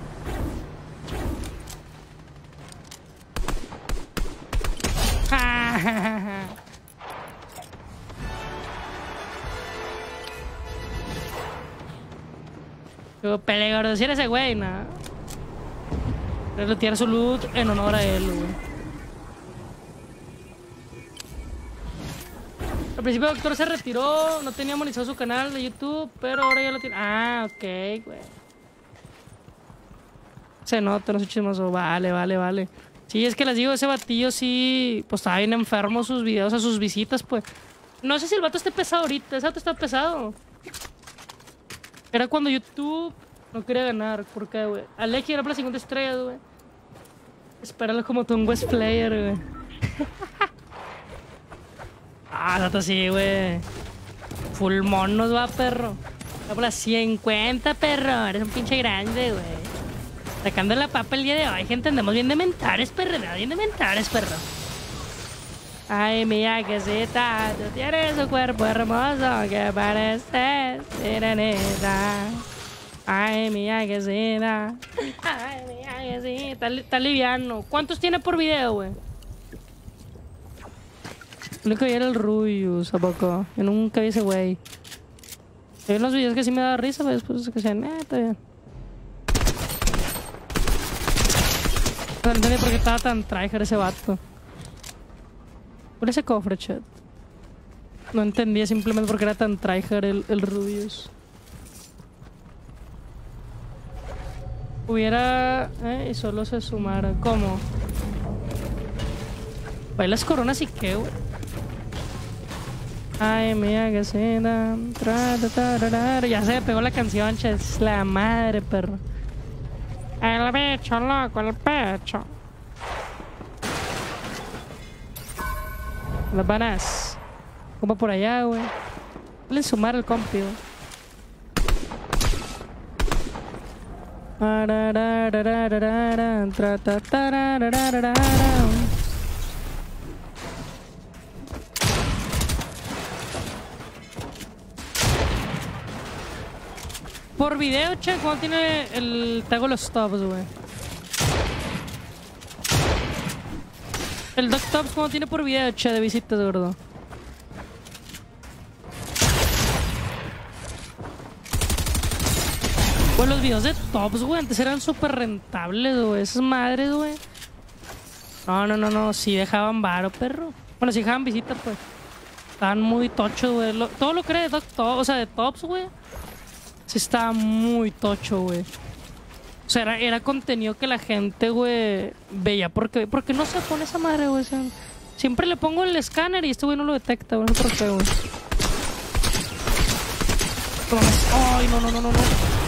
Qué peligroso si era ese güey, ¿no? Pero tirar su loot en honor a él, güey. Al principio el doctor se retiró, no tenía monetizado su canal de YouTube, pero ahora ya lo tiene. Ah, ok, güey. Se nota, no soy chismoso. Vale, vale, vale. Sí, es que les digo, ese batillo sí, pues estaba bien enfermo sus videos, a sus visitas, pues. No sé si el vato esté pesado ahorita, ese vato está pesado. Era cuando YouTube no quería ganar, ¿por qué, güey? Alexi era para las cincuenta estrellas, güey. Espéralo como tú un West Player, güey. Ah, dato sí, güey. Full monos, va, perro. Era por las cincuenta, perro. Eres un pinche grande, güey. Sacando la papa el día de hoy, gente, andamos bien de mentares, perro. Bien de mentares, perro. Ay, mía, que cita, tú tienes un cuerpo hermoso que parece sirenita. Ay, mía, que cita. Ay, mía, que cita. Está liviano. ¿Cuántos tiene por video, güey? Lo único que era el Rubius, ¿a poco? Yo nunca vi ese güey. Hay unos videos que sí me da risa, pero después que sean, eh, está bien. No entendí por qué estaba tan tryhard ese vato. Por ese cofre, chat. No entendía simplemente por qué era tan tryhard el, el Rubius. Hubiera... Eh, y solo se sumara. ¿Cómo? ¿Bailas coronas y qué, güey? Ay, mía, que se da. Ya se me pegó la canción, chat. Es la madre, perro. El pecho, loco, el pecho. Las vanas. Como por allá, güey. Dale sumar el compi, güey. Por video, che, ¿cuándo tiene el tag de los tops, güey? El Doc Tops, ¿cuándo tiene por video, che, de visitas, gordo? Pues los videos de Tops, güey, antes eran súper rentables, güey. Esas madres, güey. No, no, no, no. Sí dejaban varo, perro. Bueno, sí dejaban visitas, pues. Estaban muy tochos, güey. Lo, todo lo que era de Doc Tops, o sea, de Tops, güey. Sí estaba muy tocho, güey. O sea, era, era contenido que la gente, güey, veía. Porque, porque no se pone esa madre, güey. O sea, siempre le pongo el escáner y este güey no lo detecta, güey. No sé por qué, güey. Ay, no, no, no, no, no.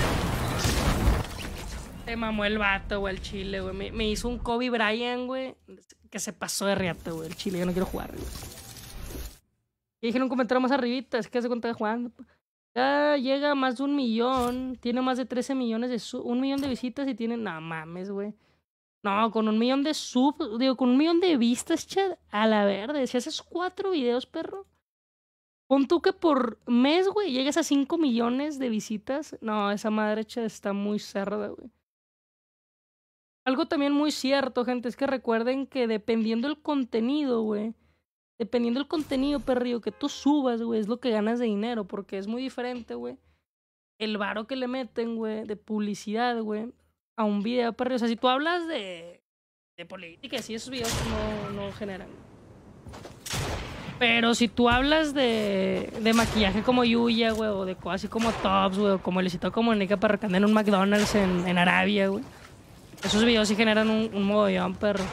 Se mamó el vato, güey, el chile, güey. Me, me hizo un Kobe Bryant, güey, que se pasó de riata, güey. El chile, yo no quiero jugar, güey. Y dije en un comentario más arribita, es que hace cuenta de jugando. Ya llega a más de un millón. Tiene más de trece millones de sub. Un millón de visitas y tiene... No mames, güey. No, con un millón de subs. Digo, con un millón de vistas, chat. A la verde. Si haces cuatro videos, perro. Pon tú que por mes, güey, llegues a cinco millones de visitas. No, esa madre, chat, está muy cerda, güey. Algo también muy cierto, gente, es que recuerden que dependiendo del contenido, güey. Dependiendo del contenido, perrillo, que tú subas, güey, es lo que ganas de dinero. Porque es muy diferente, güey. El varo que le meten, güey, de publicidad, güey, a un video, perrillo. O sea, si tú hablas de, de política, sí, esos videos no, no generan. Pero si tú hablas de, de maquillaje como Yuya, güey, o de cosas así como Tops, güey, o como Elisito Comunica para que anden en un McDonald's en, en Arabia, güey. Esos videos sí generan un, un mogollón, perro.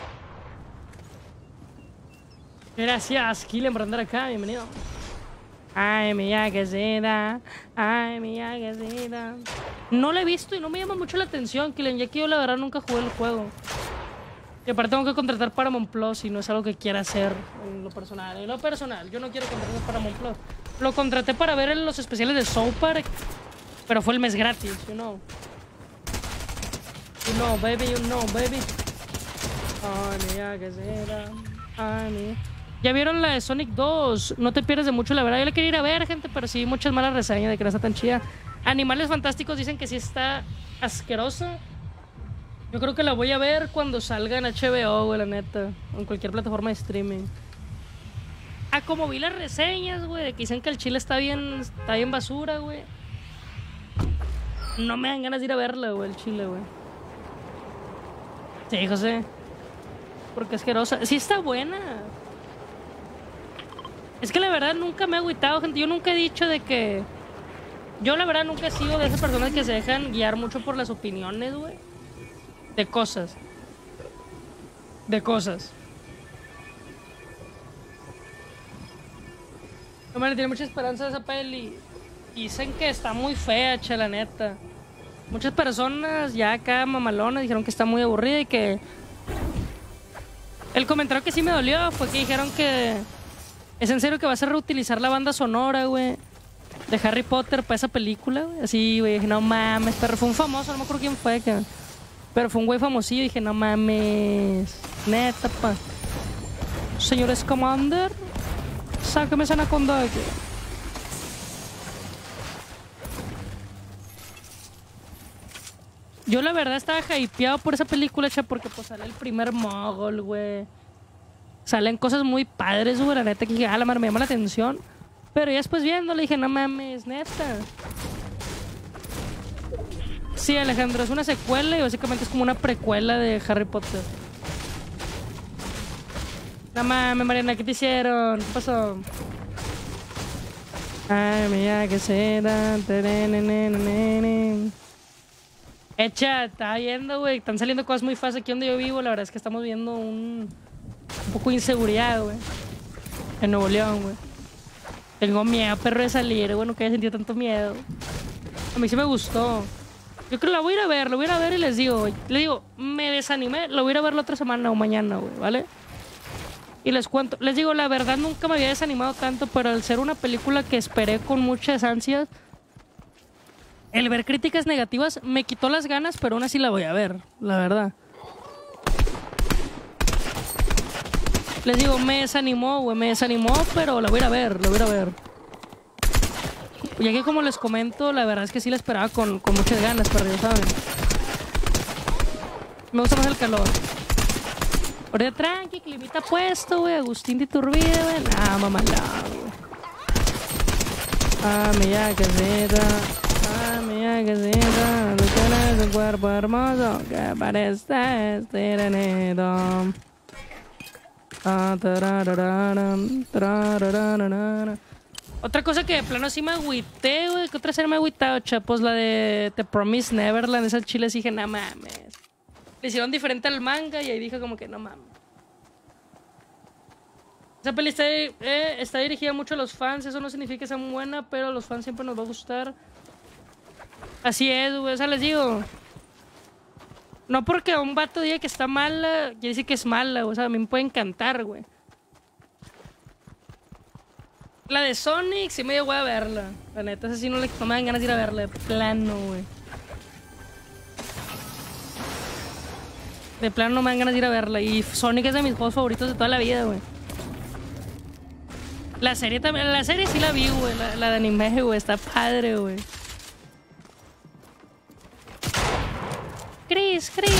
Gracias, Killen, por andar acá. Bienvenido. Ay, mía, que se da. Ay, mía, que se da. No lo he visto y no me llama mucho la atención, Killen, ya que yo la verdad nunca jugué el juego. Y aparte tengo que contratar Paramount Plus y no es algo que quiera hacer en lo personal. En lo personal, yo no quiero contratar Paramount Plus. Lo contraté para ver en los especiales de South Park, pero fue el mes gratis, you know. You know, baby, you know, baby. Ay, ya que será. Ay, ¿ya vieron la de Sonic dos? No te pierdes de mucho, la verdad. Yo la quería ir a ver, gente, pero sí, muchas malas reseñas de que no está tan chida. Animales Fantásticos dicen que sí está asquerosa. Yo creo que la voy a ver cuando salga en H B O, güey, la neta. O en cualquier plataforma de streaming. Ah, como vi las reseñas, güey, de que dicen que el chile está bien, está bien basura, güey. No me dan ganas de ir a verla, güey, el chile, güey. Sí, José. Porque es asquerosa. Sí está buena. Es que la verdad nunca me he agüitado, gente. Yo nunca he dicho de que... Yo la verdad nunca he sido de esas personas que se dejan guiar mucho por las opiniones, güey. De cosas. De cosas. No, man, tiene mucha esperanza esa peli. Dicen que está muy fea, che, la neta. Muchas personas ya acá mamalonas dijeron que está muy aburrida y que... El comentario que sí me dolió fue que dijeron que... Es en serio que vas a reutilizar la banda sonora, güey, de Harry Potter para esa película, güey. Así, güey, dije, no mames, pero fue un famoso, no me acuerdo quién fue, que... Pero fue un güey famosillo y dije, no mames. Neta, pa. Señores Commander, sáqueme esa anaconda de aquí. Yo la verdad estaba hypeado por esa película, che, porque pues sale el primer mogol, güey. Salen cosas muy padres, güey, la neta, que dije, ah, la madre, me llama la atención. Pero ya después viéndole dije, no mames, neta. Sí, Alejandro, es una secuela y básicamente es como una precuela de Harry Potter. No mames, Mariana, ¿qué te hicieron? ¿Qué pasó? Ay, mira, que será. Echa, está yendo, güey. Están saliendo cosas muy fáciles aquí donde yo vivo. La verdad es que estamos viendo un, un poco de inseguridad, güey. En Nuevo León, güey. Tengo miedo, perro, de salir, güey. Nunca he sentido tanto miedo. A mí sí me gustó. Yo creo que la voy a ir a ver, la voy a ir a ver y les digo, güey. Les digo, me desanimé, la voy a ir a ver la otra semana o mañana, güey, ¿vale? Y les cuento, les digo, la verdad nunca me había desanimado tanto, pero al ser una película que esperé con muchas ansias, el ver críticas negativas me quitó las ganas, pero aún así la voy a ver, la verdad. Les digo, me desanimó, güey, me desanimó, pero la voy a ir a ver, la voy a ir a ver. Ya que como les comento, la verdad es que sí la esperaba con, con muchas ganas, pero ya saben. Me gusta más el calor. Ahorita tranqui, climita puesto, güey, Agustín de Iturbide, güey. Ah, mamá, güey. Ah, mira que zeta. Ah, mira que zeta. Tú tienes un cuerpo hermoso que parece estirenito. Ah, tararararam, tarararararam. Otra cosa que de plano sí me agüité, güey. ¿Qué otra serie me ha agüitado, chapos? La de The Promised Neverland. Esa chile sí dije, no mames. Le hicieron diferente al manga y ahí dije como que no mames. Esa peli está, eh, está dirigida mucho a los fans. Eso no significa que sea muy buena, pero a los fans siempre nos va a gustar. Así es, güey. O sea, les digo. No porque un vato diga que está mala, quiere decir que es mala. O sea, a mí me puede encantar, güey. La de Sonic sí me dio a verla. La neta, esa sí no, le, no me dan ganas de ir a verla. De plano, güey. De plano no me dan ganas de ir a verla. Y Sonic es de mis juegos favoritos de toda la vida, güey. La serie también. La serie sí la vi, güey. La, la de anime, güey. Está padre, güey. Chris, Chris.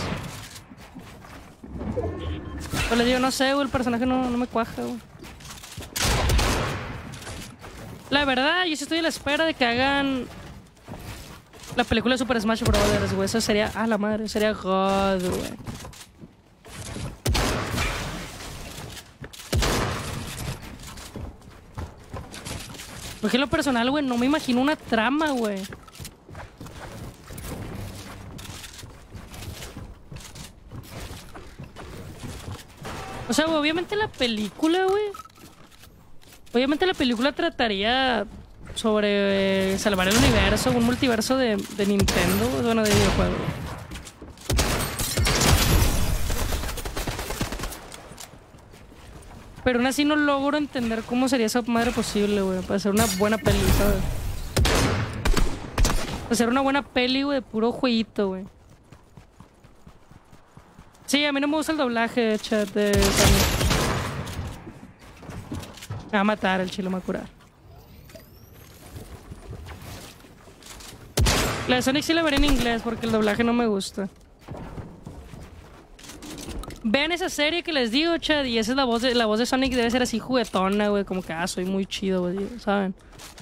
Pues les digo, no sé, güey. El personaje no, no me cuaja, güey. La verdad, yo sí estoy a la espera de que hagan la película de Super Smash Brothers, güey. Eso sería... Ah, la madre. Sería God, güey. Porque en lo personal, güey, no me imagino una trama, güey. O sea, güey, obviamente la película, güey... Obviamente la película trataría sobre eh, salvar el universo, un multiverso de, de Nintendo, bueno, de videojuegos. Pero aún así no logro entender cómo sería esa madre posible, güey, para hacer una buena peli, ¿sabes? Para hacer una buena peli, güey, de puro jueguito, güey. Sí, a mí no me gusta el doblaje, chat, de Sonic. Me va a matar el chilo, me va a curar. La de Sonic sí la veré en inglés porque el doblaje no me gusta. Vean esa serie que les digo, chat, y esa es la voz de, la voz de Sonic debe ser así juguetona, güey. Como que, ah, soy muy chido, güey, ¿saben?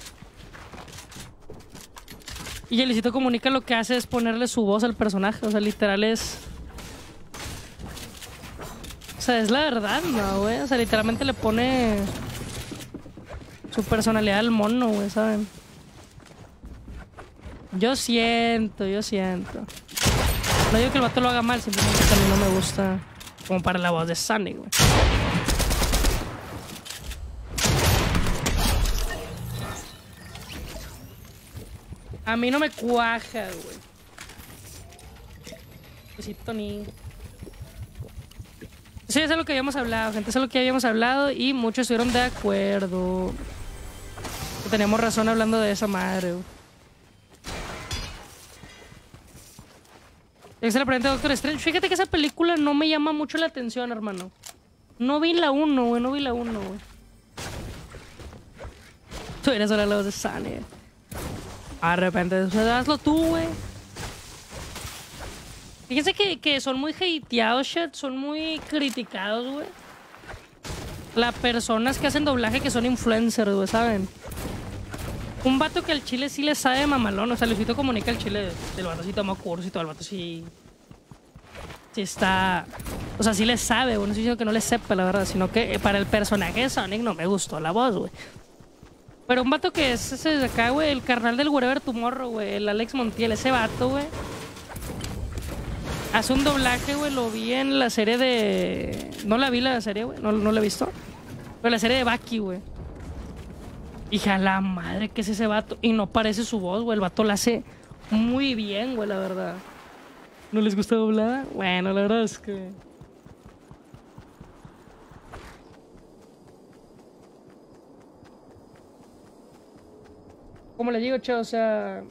Y el Luisito Comunica lo que hace es ponerle su voz al personaje. O sea, literal es... O sea, es la verdad, ¿no, güey? O sea, literalmente le pone su personalidad al mono, güey, ¿saben? Yo siento, yo siento. No digo que el vato lo haga mal, simplemente que a mí no me gusta como para la voz de Sonic, güey. A mí no me cuaja, güey. Besito ni... Sí, eso es lo que habíamos hablado, gente. Eso es lo que habíamos hablado y muchos estuvieron de acuerdo. Que teníamos razón hablando de esa madre, güey. Esa es la pregunta de Doctor Strange. Fíjate que esa película no me llama mucho la atención, hermano. No vi la uno, güey. No vi la uno, güey. Tú eres ahora la voz de Sonic. De repente, o sea, hazlo tú, güey. Fíjense que, que son muy hateados, shit. Son muy criticados, güey. Las personas que hacen doblaje que son influencers, güey, ¿saben? Un vato que al chile sí le sabe mamalón. O sea, Luisito Comunica el chile del vato sí toma curso y todo. El vato sí... Sí está... O sea, sí le sabe, güey. No estoy diciendo que no le sepa, la verdad. Sino que para el personaje de Sonic no me gustó la voz, güey. Pero un vato que es ese de acá, güey. El carnal del Wherever Tomorrow, güey. El Alex Montiel. Ese vato, güey. Hace un doblaje, güey. Lo vi en la serie de... No la vi la serie, güey. No, no la he visto. Pero la serie de Baki, güey. Hija, la madre que es ese vato. Y no parece su voz, güey. El vato la hace muy bien, güey, la verdad. ¿No les gusta doblar? Bueno, la verdad es que... Como les digo, che, o sea...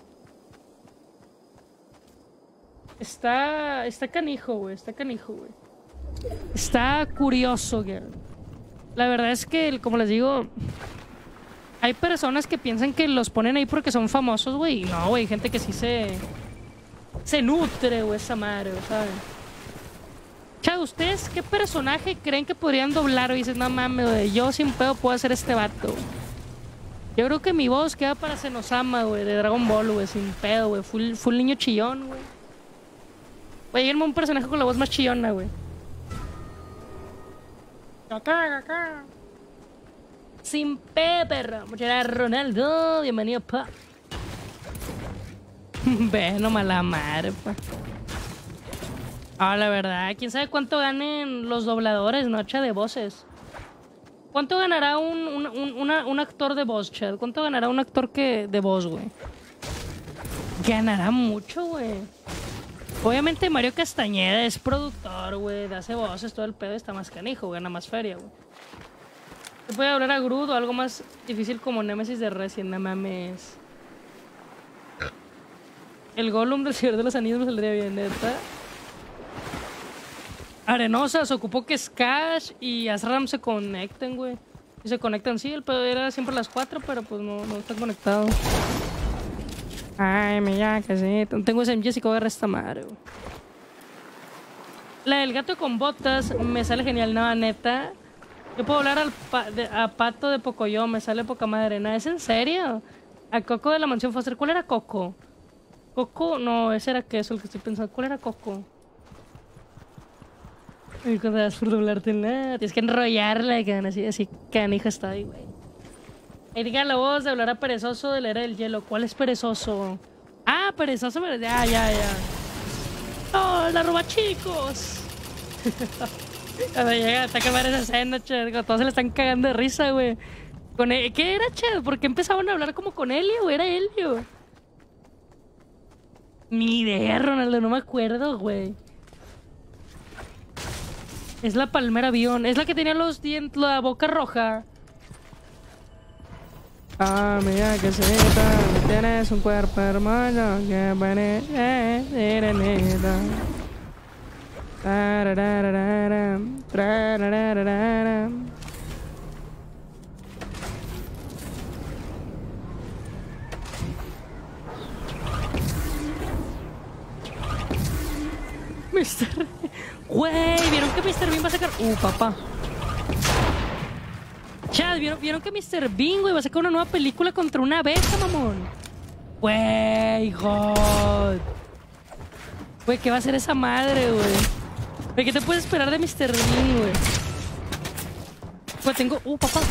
Está... Está canijo, güey. Está canijo, güey. Está curioso, güey. La verdad es que, como les digo... Hay personas que piensan que los ponen ahí porque son famosos, güey. No, güey, gente que sí se... Se nutre, güey, esa madre, ¿saben? Chao, ¿ustedes qué personaje creen que podrían doblar? Y dices, no mames, güey, yo sin pedo puedo hacer este vato, güey. Yo creo que mi voz queda para Senosama, güey, de Dragon Ball, güey, sin pedo, güey. Full, full niño chillón, güey. Güey, díganme un personaje con la voz más chillona, güey. Acá, acá. Sin pedo, perro. Muchas gracias, Ronaldo. Bienvenido, pa. Ve, nomás la madre, pa. Ah, la verdad, quién sabe cuánto ganen los dobladores, noche de voces. ¿Cuánto ganará un, un, un, una, un actor de voz, Chad? ¿Cuánto ganará un actor que de voz, güey? Ganará mucho, güey. Obviamente Mario Castañeda es productor, güey, hace voces, todo el pedo, está más canijo, gana más feria, güey. Se puede hablar a Groot o algo más difícil como Nemesis de Resident, no mames. El Gollum del Señor de los Anillos me saldría bien, neta. Arenosa, se ocupó que Skash y Azram se conecten, güey. Y se conectan, sí, el pedo era siempre a las cuatro, pero pues no, no están conectados. Ay, mira, que sí. Tengo ese M G, si que agarrar esta madre, güey. La del gato con botas me sale genial, no, neta. Yo puedo hablar al pa de, a Pato de Pocoyo, me sale poca madre. ¿No? ¿Es en serio? A Coco de la Mansión Foster. ¿Cuál era Coco? Coco, no, ese era queso el que estoy pensando. ¿Cuál era Coco? Y cuando das por doblarte nada, tienes que enrollarla, que así, así canija está ahí, güey. Y diga la voz de hablar a Perezoso de la Era del Hielo. ¿Cuál es Perezoso? Ah, Perezoso, ya, ya, ya. ¡Oh, la roba chicos! Cuando llega, está a acabar esa escena, che, todos se le están cagando de risa, güey. Con él, ¿qué era, che? ¿Por qué empezaban a hablar como con Helio? Era Helio. Ni idea, Ronaldo, no me acuerdo, güey. Es la palmera avión. Es la que tenía los dientes, la boca roja. Ah, mira que se neta. Tienes un cuerpo hermoso que parece serenita. Tarararararam, tarararararam. mister Güey, ¿vieron que mister Bean va a sacar? Uh, papá. Chad, ¿vieron, ¿vieron que mister Bean, güey, va a sacar una nueva película contra una abeja, mamón? Güey, God. Güey, ¿qué va a hacer esa madre, güey? Güey, ¿qué te puedes esperar de mister Bean, güey? Güey, tengo... Uh, papá.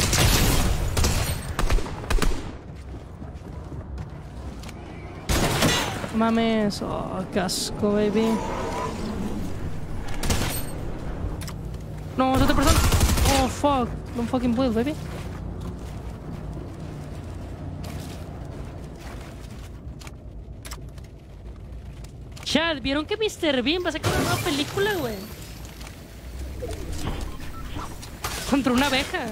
Mames. Oh, qué asco, baby. No, es otra persona. Oh, fuck. Don't fucking build, baby. Chad, ¿vieron que mister Bean va a sacar una nueva película, güey? Contra una abeja.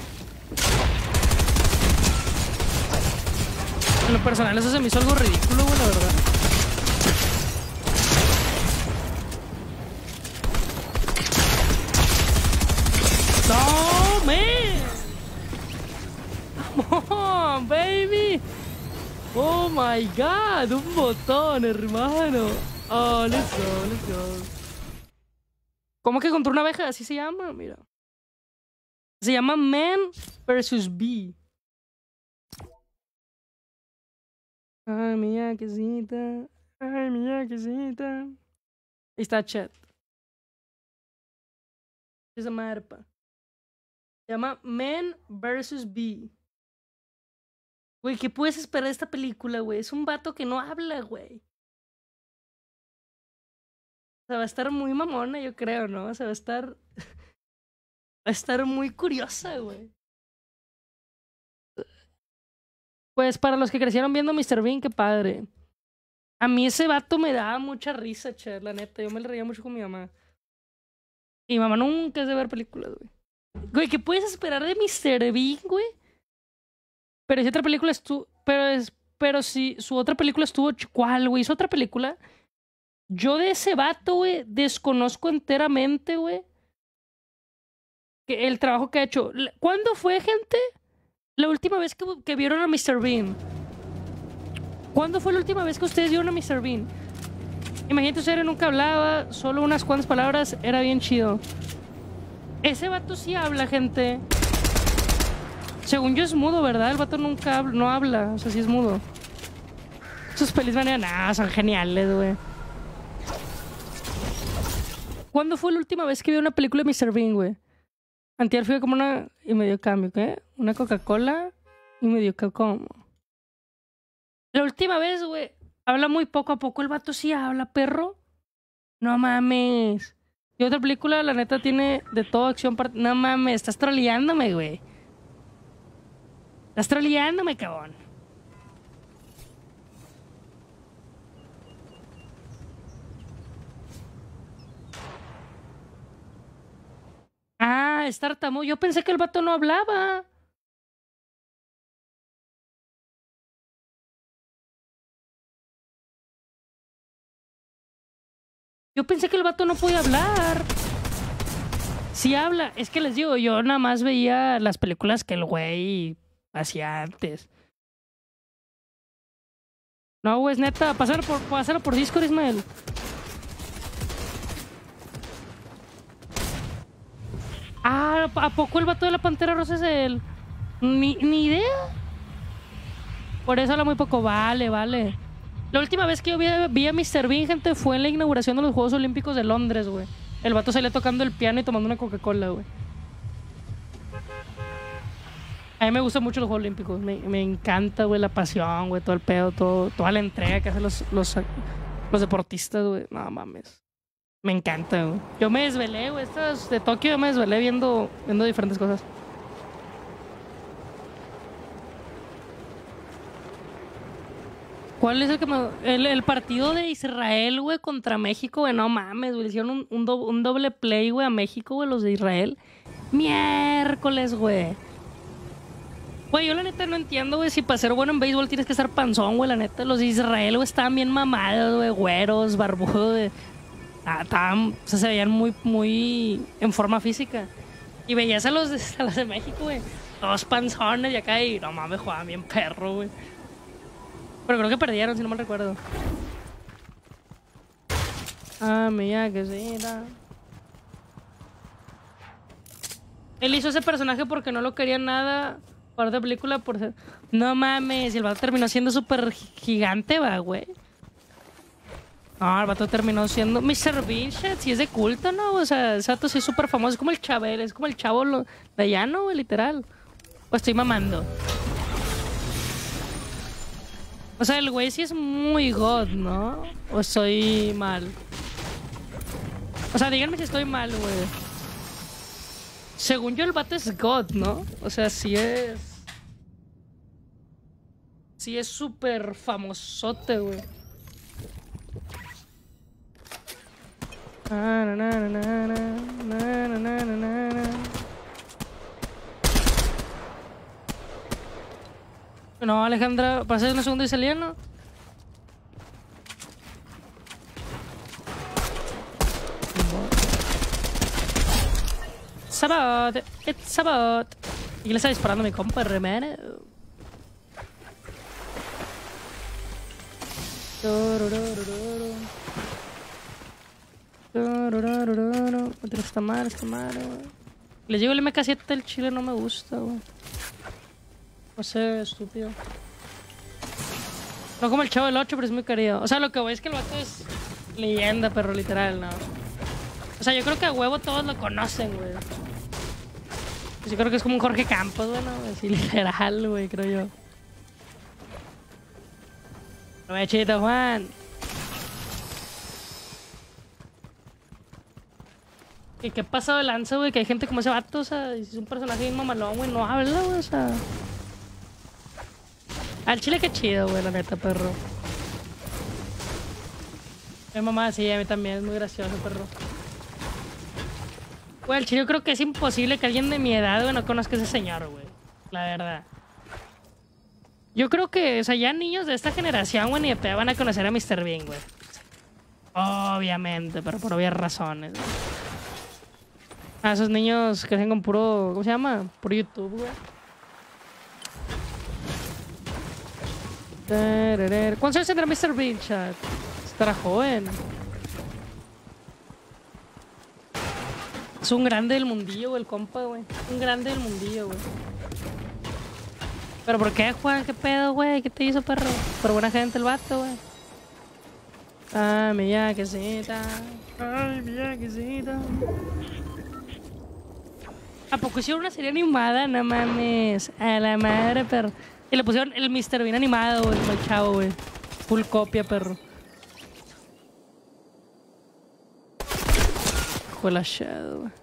En lo personal, eso se me hizo algo ridículo, güey, la verdad. ¡No, man! Come on, baby. Oh my god, un botón, hermano. Oh, let's go, let's go. ¿Cómo que contra una abeja? Así se llama, mira. Se llama Man versus Bee. Ay, mía, quesita. Ay, mía, quesita. Ahí está chat. Esa marpa. Se llama Man versus Bee. Güey, ¿qué puedes esperar de esta película, güey? Es un vato que no habla, güey. O sea, va a estar muy mamona, yo creo, ¿no? O sea, va a estar... va a estar muy curiosa, güey. Pues para los que crecieron viendo mister Bean, qué padre. A mí ese vato me daba mucha risa, che, la neta. Yo me le reía mucho con mi mamá. Y mi mamá nunca es de ver películas, güey. Güey, ¿qué puedes esperar de mister Bean, güey? Pero si otra película estuvo... Pero, es... pero si su otra película estuvo... ¿Cuál, güey? ¿Su otra película? Yo de ese vato, güey, desconozco enteramente, güey, que el trabajo que ha hecho. ¿Cuándo fue, gente? La última vez que, que vieron a mister Bean. ¿Cuándo fue la última vez que ustedes vieron a mister Bean? Imagínate, ustedes nunca hablaba, solo unas cuantas palabras, era bien chido. Ese vato sí habla, gente. Según yo es mudo, ¿verdad? El vato nunca habla, no habla, o sea, sí es mudo. Sus pelis van a... son geniales, güey. ¿Cuándo fue la última vez que vi una película de mister Bean, güey? Antier fui como una... y me dio cambio, ¿qué? Una Coca-Cola y me dio como... La última vez, güey, habla muy poco a poco. El vato sí habla, perro. No mames. Y otra película, la neta, tiene de todo acción... Part... No mames, estás troleándome, güey. Estás troleándome, cabrón. Ah, es tartamudo. Yo pensé que el vato no hablaba. Yo pensé que el vato no podía hablar. Sí habla. Es que les digo, yo nada más veía las películas que el güey hacía antes. No, güey, es neta. Pásalo por, pásalo por Discord, Ismael. Ah, ¿a poco el vato de la Pantera Rosa es él? Ni, ni idea. Por eso habla muy poco. Vale, vale. La última vez que yo vi, vi a mister Bean, gente, fue en la inauguración de los Juegos Olímpicos de Londres, güey. El vato salía tocando el piano y tomando una Coca-Cola, güey. A mí me gustan mucho los Juegos Olímpicos. Me, me encanta, güey, la pasión, güey, todo el pedo, todo, toda la entrega que hacen los, los, los deportistas, güey. No mames. Me encanta, güey. Yo me desvelé, güey. Estas de Tokio yo me desvelé viendo, viendo diferentes cosas. ¿Cuál es el que me... El, el partido de Israel, güey, contra México, güey. No mames, güey. Le hicieron un, un, do, un doble play, güey, a México, güey, los de Israel. Miércoles, güey. Güey, yo la neta no entiendo, güey, si para ser bueno en béisbol tienes que estar panzón, güey, la neta. Los de Israel, güey, estaban bien mamados, güey, güeros, barbudos, güey. Ah, estaban, o sea, se veían muy, muy en forma física. Y veías a los de, a los de México, güey. Todos panzones y acá y no mames, jugaban bien perro, güey. Pero creo que perdieron, si no mal recuerdo. Ah, mira, que sí, da. Él hizo ese personaje porque no lo quería nada para otra película por ser... No mames, y el vato terminó siendo súper gigante, va, güey. No, el vato terminó siendo mister Vincent, si es de culto, ¿no? O sea, ese vato sí es súper famoso, es como el Chabel, es como el chavo lo... de allá, ¿no, güey? Literal. O estoy mamando. O sea, el güey sí es muy god, ¿no? O soy mal. O sea, díganme si estoy mal, güey. Según yo, el vato es God, ¿no? O sea, sí es... Sí es súper famosote, güey. Ah, na, na, na, na, na, na, na, na, na. No, Alejandra, ¿pasas una segunda y salía, no? Sabot, it's Sabot. ¿Y qué le está disparando a mi compa, hermano? Está mal, está mal. Le llevo el M K siete del Chile, no me gusta, güey. No sé, estúpido. No como el Chavo del ocho, pero es muy querido. O sea, lo que voy es que el vato es leyenda, pero literal, ¿no? O sea, yo creo que a huevo todos lo conocen, güey. Pues yo creo que es como un Jorge Campos, bueno, así literal, güey, creo yo. Provechito, Juan. ¿Y qué pasa de lanza, güey? Que hay gente como ese vato, o sea, si es un personaje bien mamalón, güey, no habla, güey, o sea... Al chile qué chido, güey, la neta, perro. Mi mamá, sí, a mí también, es muy gracioso, perro. Güey, al chile yo creo que es imposible que alguien de mi edad, güey, no conozca a ese señor, güey. La verdad. Yo creo que, o sea, ya niños de esta generación, güey, ni de pedo van a conocer a mister Bean, güey. Obviamente, pero por obvias razones, güey. Ah, esos niños que hacen con puro... ¿Cómo se llama? Puro YouTube, güey. ¿Cuántos años tendrá mister Bean, chat? Estará joven. Es un grande del mundillo, güey, el compa, güey. Un grande del mundillo, güey. ¿Pero por qué, Juan? ¿Qué pedo, güey? ¿Qué te hizo, perro? Por buena gente el vato, güey. Ah, mi yaquecita. Ay, mi yaquecita. ¿A poco hicieron una serie animada? No mames. A la madre, perro. Y le pusieron el mister Bean animado, güey, como el chavo, güey. Full copia, perro. Hijo de la shadow, güey.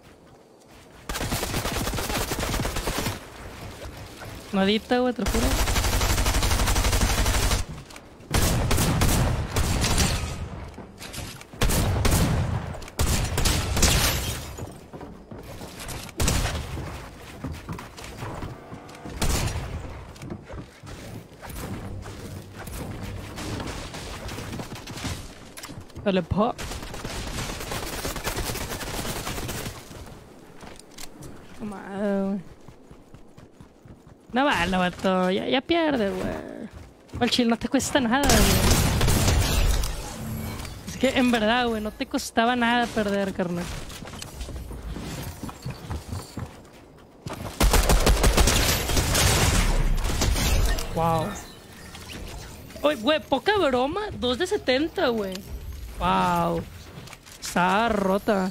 Nadita, güey, te lo juro. Dale, pop. Madre, güey. No vale, vato. Ya, ya pierde, güey. El chill no te cuesta nada, güey. Es que en verdad, güey, no te costaba nada perder, carnal. Wow. Oye, güey, poca broma. dos de setenta, güey. Wow. Está rota.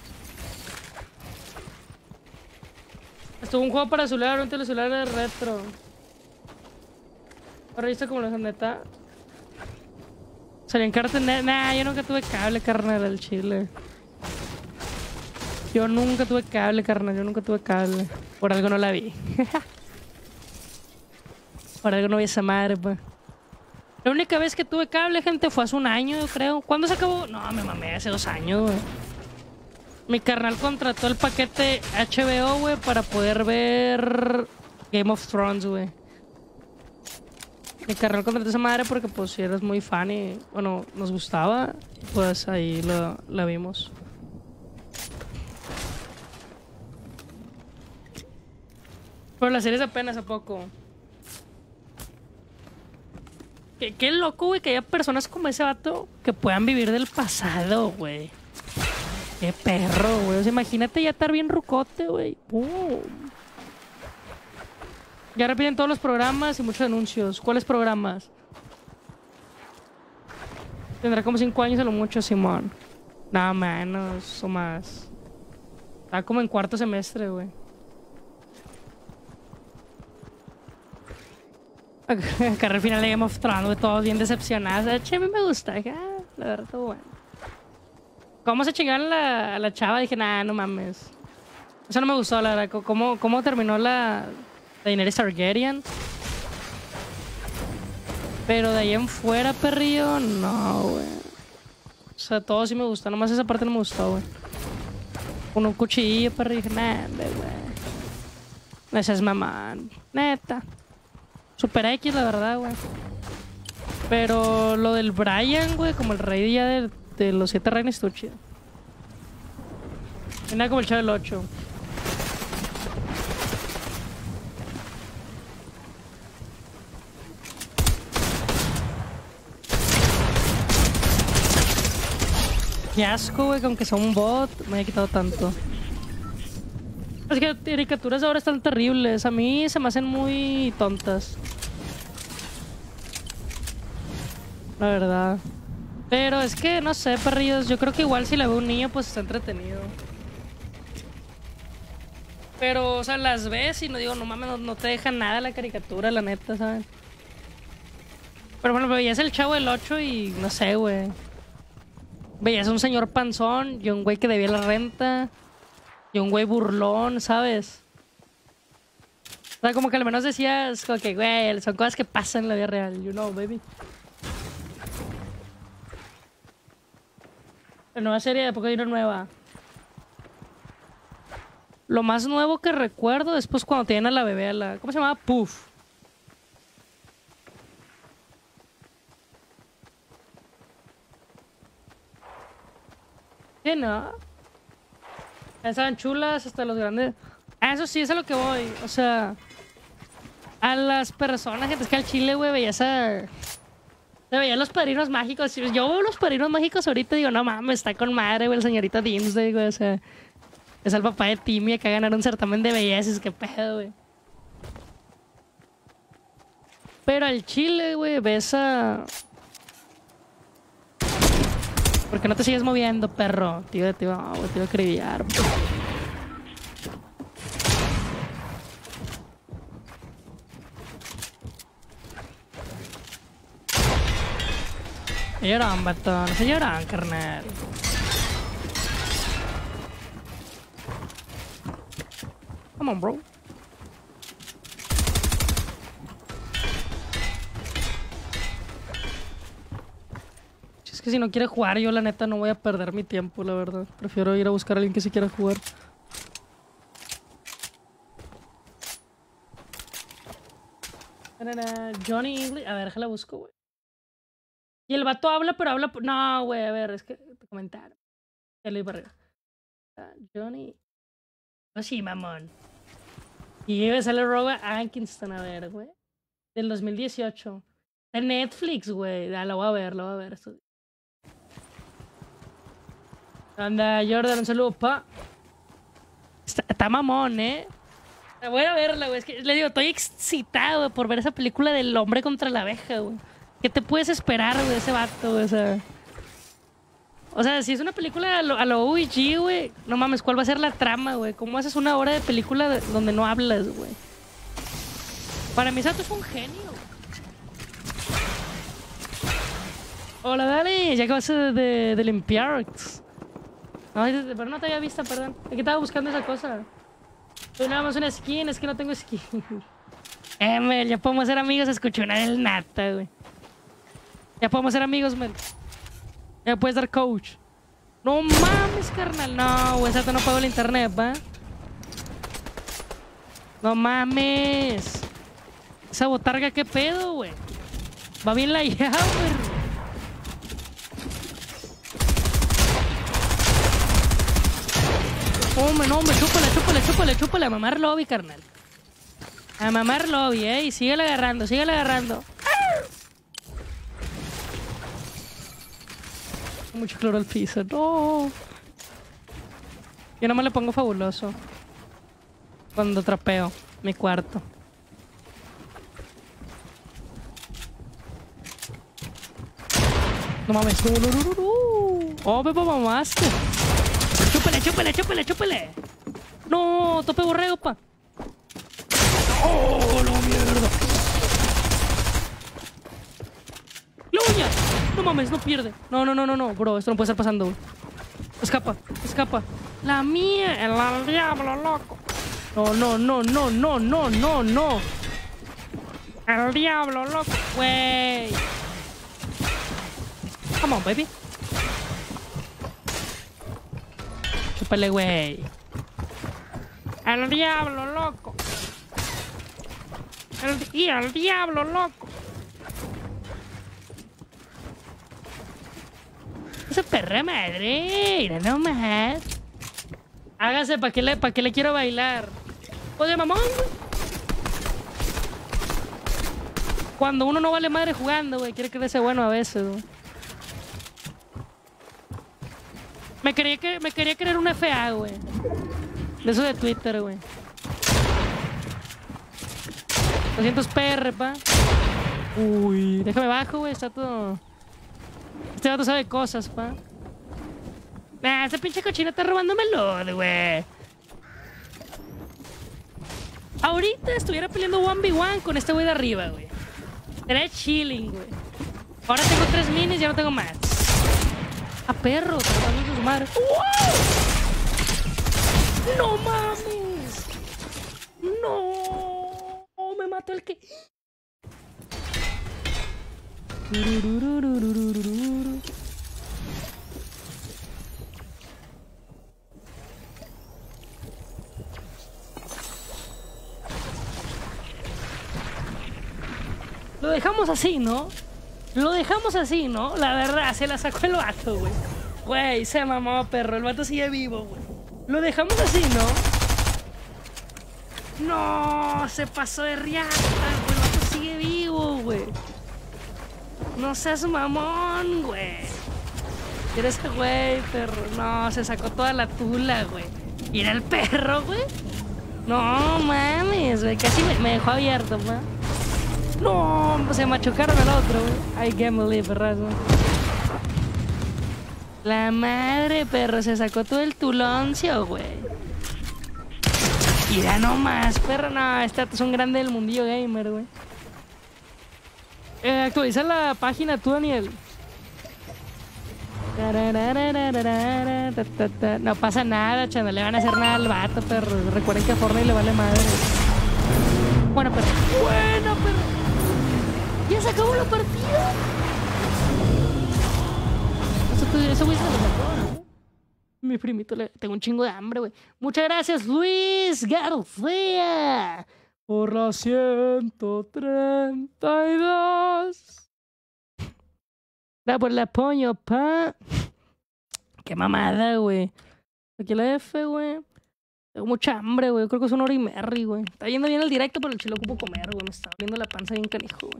Estuvo un juego para celular, un telecelular de retro. Ahora viste como los neta. Salían cartas. Nah, yo nunca tuve cable, carnal, del Chile. Yo nunca tuve cable, carnal. Yo nunca tuve cable. Por algo no la vi. Por algo no vi esa madre, pues. La única vez que tuve cable, gente, fue hace un año, yo creo. ¿Cuándo se acabó? No, me mamé hace dos años, güey. Mi carnal contrató el paquete H B O, güey, para poder ver Game of Thrones, güey. Mi carnal contrató esa madre porque pues si eres muy fan y bueno, nos gustaba, pues ahí lo, la vimos. Pero la serie es apenas a poco. Qué, qué loco, güey, que haya personas como ese vato que puedan vivir del pasado, güey. Qué perro, güey. O sea, imagínate ya estar bien rucote, güey. ¡Pum! Ya repiten todos los programas y muchos anuncios. ¿Cuáles programas? Tendrá como cinco años a lo mucho, Simón. Nada menos o más. Está como en cuarto semestre, güey. Carrera final de Game of Thrones, güey. Todos bien decepcionados. Che, a mí me gusta. Ah, la verdad, todo bueno. ¿Cómo se chingaron la, a la chava? Dije, nah, no mames. Eso no me gustó, la verdad. ¿Cómo, cómo terminó la... Daenerys Targaryen? Pero de ahí en fuera, perrillo, no, güey. O sea, todo sí me gusta. Nomás esa parte no me gustó, güey. Con un cuchillo, perrillo. Dije, nah, güey. Ese es mamán. Neta. Super X, la verdad, güey. Pero lo del Brian, güey, como el rey ya de, de los siete reinos, estuvo chido. Nada como el Chavo del ocho. Qué asco, güey, que aunque sea un bot, me haya quitado tanto. Es que las caricaturas ahora están terribles. A mí se me hacen muy tontas. La verdad. Pero es que, no sé, perrillos. Yo creo que igual si la ve un niño, pues está entretenido. Pero, o sea, las ves y no digo, no mames, no, no te deja nada la caricatura, la neta, ¿sabes? Pero bueno, veías el Chavo del ocho y no sé, güey. Veías un señor panzón y un güey que debía la renta. Y un güey burlón, ¿sabes? O sea, como que al menos decías, como que, güey, son cosas que pasan en la vida real, you know, baby. La nueva serie de poco hay una nueva. Lo más nuevo que recuerdo después cuando tienen a la bebé, a la... ¿Cómo se llamaba? Puff. Sí, ¿no? Estaban chulas hasta los grandes. Ah, eso sí, es a lo que voy. O sea, a las personas, gente, es que al chile, güey, veías a... Se veían los Padrinos Mágicos. Yo veo los Padrinos Mágicos ahorita y digo, no mames, está con madre, güey, el señorito Dinsday, güey, o sea... Es el papá de Timmy acá a ganar un certamen de bellezas, qué pedo, güey. Pero al chile, güey, ves a... ¿Por qué no te sigues moviendo, perro? Tío, tío, oh, güey, te iba a acribillar. Se lloran, vato, no se lloran, carnal. Come on, bro. Es que si no quiere jugar, yo la neta no voy a perder mi tiempo, la verdad. Prefiero ir a buscar a alguien que sí quiera jugar. Johnny English. A ver, déjala busco, güey. Y el vato habla, pero habla... No, güey, a ver, es que te comentaron. Ya le di para arriba. Johnny... Oh, sí, mamón. Y sale Robert Atkinson, a ver, güey. Del dos mil dieciocho. De Netflix, güey. Ah, la voy a ver, la voy a ver. Anda, Jordan, un saludo, pa. Está, está mamón, ¿eh? Voy a verla, güey. Es que le digo, estoy excitado, güey, por ver esa película del hombre contra la abeja, güey. ¿Qué te puedes esperar, güey, de ese vato, güey? O sea... O sea, si es una película a lo, a lo O G, güey, no mames, ¿cuál va a ser la trama, güey? ¿Cómo haces una hora de película de, donde no hablas, güey? Para mí, Sato es un genio. Hola, Dani, ya acabas de, de, de limpiar. No, pero no te había visto, perdón. Aquí estaba buscando esa cosa. Soy nada más una skin, es que no tengo skin. Eh, Mel, ya podemos ser amigos, escuché una del nata, güey. Ya podemos ser amigos, Mel. Ya puedes dar coach. No mames, carnal. No, güey, Sato no pago el internet, ¿va? No mames. Esa botarga, ¿qué pedo, güey? Va bien la llave. Hombre, no, hombre, chúpale, chúpale, chúpale, chúpale. A mamar lobby, carnal. A mamar lobby, eh. Y síguele agarrando, síguele agarrando. Mucho cloro al piso, no. Yo nomás le pongo fabuloso cuando trapeo mi cuarto. No mames, no, no, no, no, no. Oh, Pepa, mamaste. Chúpale, chúpale, chúpale, chúpale. No, tope borrego, pa. Oh, la mierda. ¡La uña! No mames, no pierde. No, no, no, no, no, bro, esto no puede estar pasando, güey. Escapa, escapa. La mía, el diablo, loco. No, no, no, no, no, no, no, no. El diablo, loco, güey. Come on, baby. Chúpale, güey. El diablo, loco. El, y el diablo, loco. Esa perra madre. Mira nomás. Hágase, ¿para qué le, pa' qué le quiero bailar? Oye, mamón. Cuando uno no vale madre jugando, güey. Quiere creerse bueno a veces, güey. Me quería, que, me quería creer un F A, güey. De eso de Twitter, güey. doscientos P R, pa. Uy, déjame bajo, güey. Está todo... Este vato sabe cosas, pa. Nah, esa pinche cochina está robándomelo, güey. Ahorita estuviera peleando uno ve uno con este güey de arriba, güey. Sería chilling, güey. Ahora tengo tres minis y ya no tengo más. A perro, tratando de su madre. ¡Wow! ¡No mames! ¡No! Oh, me mató el que... Lo dejamos así, ¿no? Lo dejamos así, ¿no? La verdad, se la sacó el vato, güey. Güey, se mamó, perro. El vato sigue vivo, güey. Lo dejamos así, ¿no? No, se pasó de riata, güey. El vato sigue vivo, güey. No seas mamón, güey. Mira ese güey, perro. No, se sacó toda la tula, güey. ¿Y era el perro, güey? No mames, güey. Casi me, me dejó abierto, güey. No, se machucaron al otro, güey. I can't believe, perrazo. La madre, perro, se sacó todo el tuloncio, güey. Y ya no más, perro, no, este es un grande del mundillo gamer, güey. Eh, actualiza la página tú, Daniel. No pasa nada, chano, le van a hacer nada al vato, perro. Recuerden que a Fortnite le vale madre. Bueno, perro. Bueno, perro. ¡Ya se acabó la partida! Eso güey se lo sacó, ¿no? Mi primito, le... tengo un chingo de hambre, güey. Muchas gracias, Luis García, por la ciento treinta y dos. Da por el apoyo, pa. Qué mamada, güey. Aquí la F, güey. Tengo mucha hambre, güey. Creo que es una hora y merri, güey. Está yendo bien el directo, pero el chile ocupo comer, güey. Me está abriendo la panza bien canijo, güey.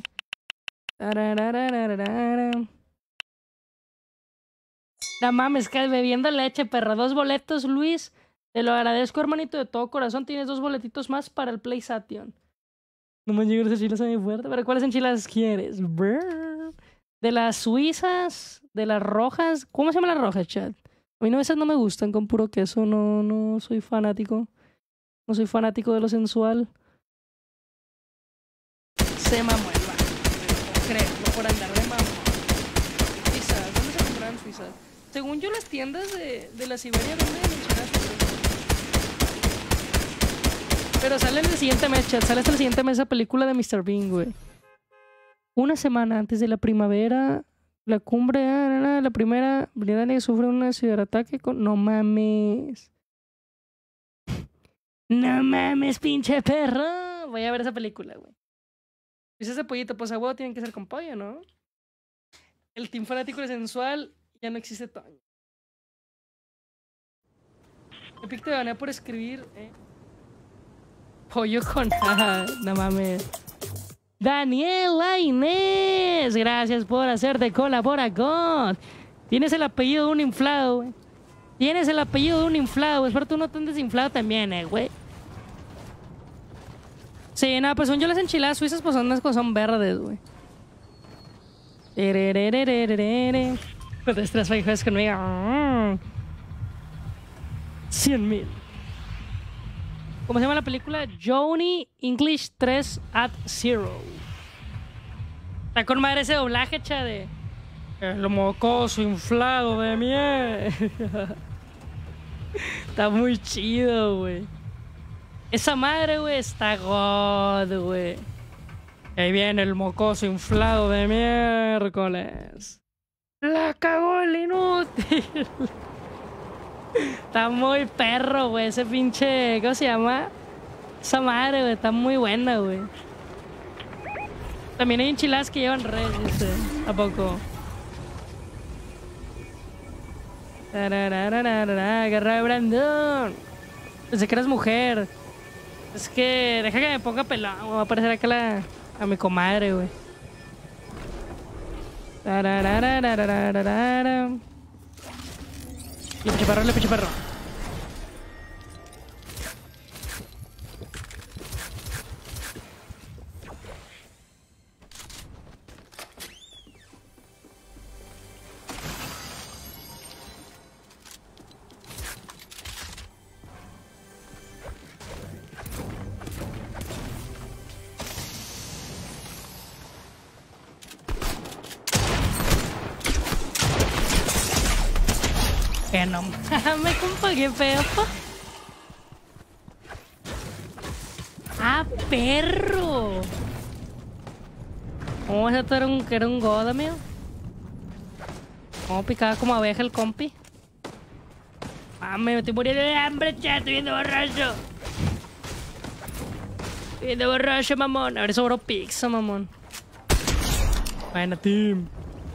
No mames, que bebiendo leche, perro. Dos boletos, Luis. Te lo agradezco, hermanito, de todo corazón. Tienes dos boletitos más para el PlayStation. No me llegan esas enchiladas a mi fuerte. ¿Pero cuáles enchiladas quieres? Brr. De las suizas, de las rojas. ¿Cómo se llaman las rojas, chat? A mí no, esas no me gustan con puro queso. No, no soy fanático. No soy fanático de lo sensual. Se mamó el vato. Creo, por andar de mamón. Suizas, ¿dónde se compraban suizas? Según yo, las tiendas de, de la Siberia venden enchiladas. Pero sale en el siguiente mes, chat. Sale hasta el siguiente mes esa película de mister Bean, güey. Una semana antes de la primavera, la cumbre, la primera, Britannia sufre un ciberataque con... No mames. No mames, pinche perro. Voy a ver esa película, güey. Dice ese pollito, pues a huevo tienen que ser con pollo, ¿no? El team fanático y sensual ya no existe Toño. Epic te banea por escribir, eh. Pollo con... no mames. Daniela Inés, gracias por hacerte colaborador. Tienes el apellido de un inflado, güey. Tienes el apellido de un inflado, güey. Espero tú no tan desinflado también, eh, güey. Sí, nada, pues son yo las enchiladas suizas, pues son unas cosas son verdes, güey. Pues tres juegas conmigo. Cien mil. ¿Cómo se llama la película? Johnny English tres at Zero. Está con madre ese doblaje, cha, de... El mocoso inflado de miel. Está muy chido, güey. Esa madre, güey, está god, güey. Ahí viene el mocoso inflado de miércoles. La cagó el inútil. Está muy perro, güey. Ese pinche... ¿Cómo se llama? Esa madre, güey. Está muy buena, güey. También hay enchiladas que llevan res, ¿viste? ¿A poco? Guerra de Brandon. Pensé que eras mujer. Es que... Deja que me ponga pelado. Va a aparecer acá la... A mi comadre, güey. Le piche perro, le piche perro. Que no me compa, qué feo. ¡Ah, perro! ¿Cómo es esto? ¿Era un, era un god, amigo? ¿Cómo picaba como abeja el compi? ¡Ah, me estoy muriendo de hambre, chat! ¡Estoy viendo borracho! Estoy viendo borracho, mamón. A ver, sobró pizza, mamón. Bueno, team.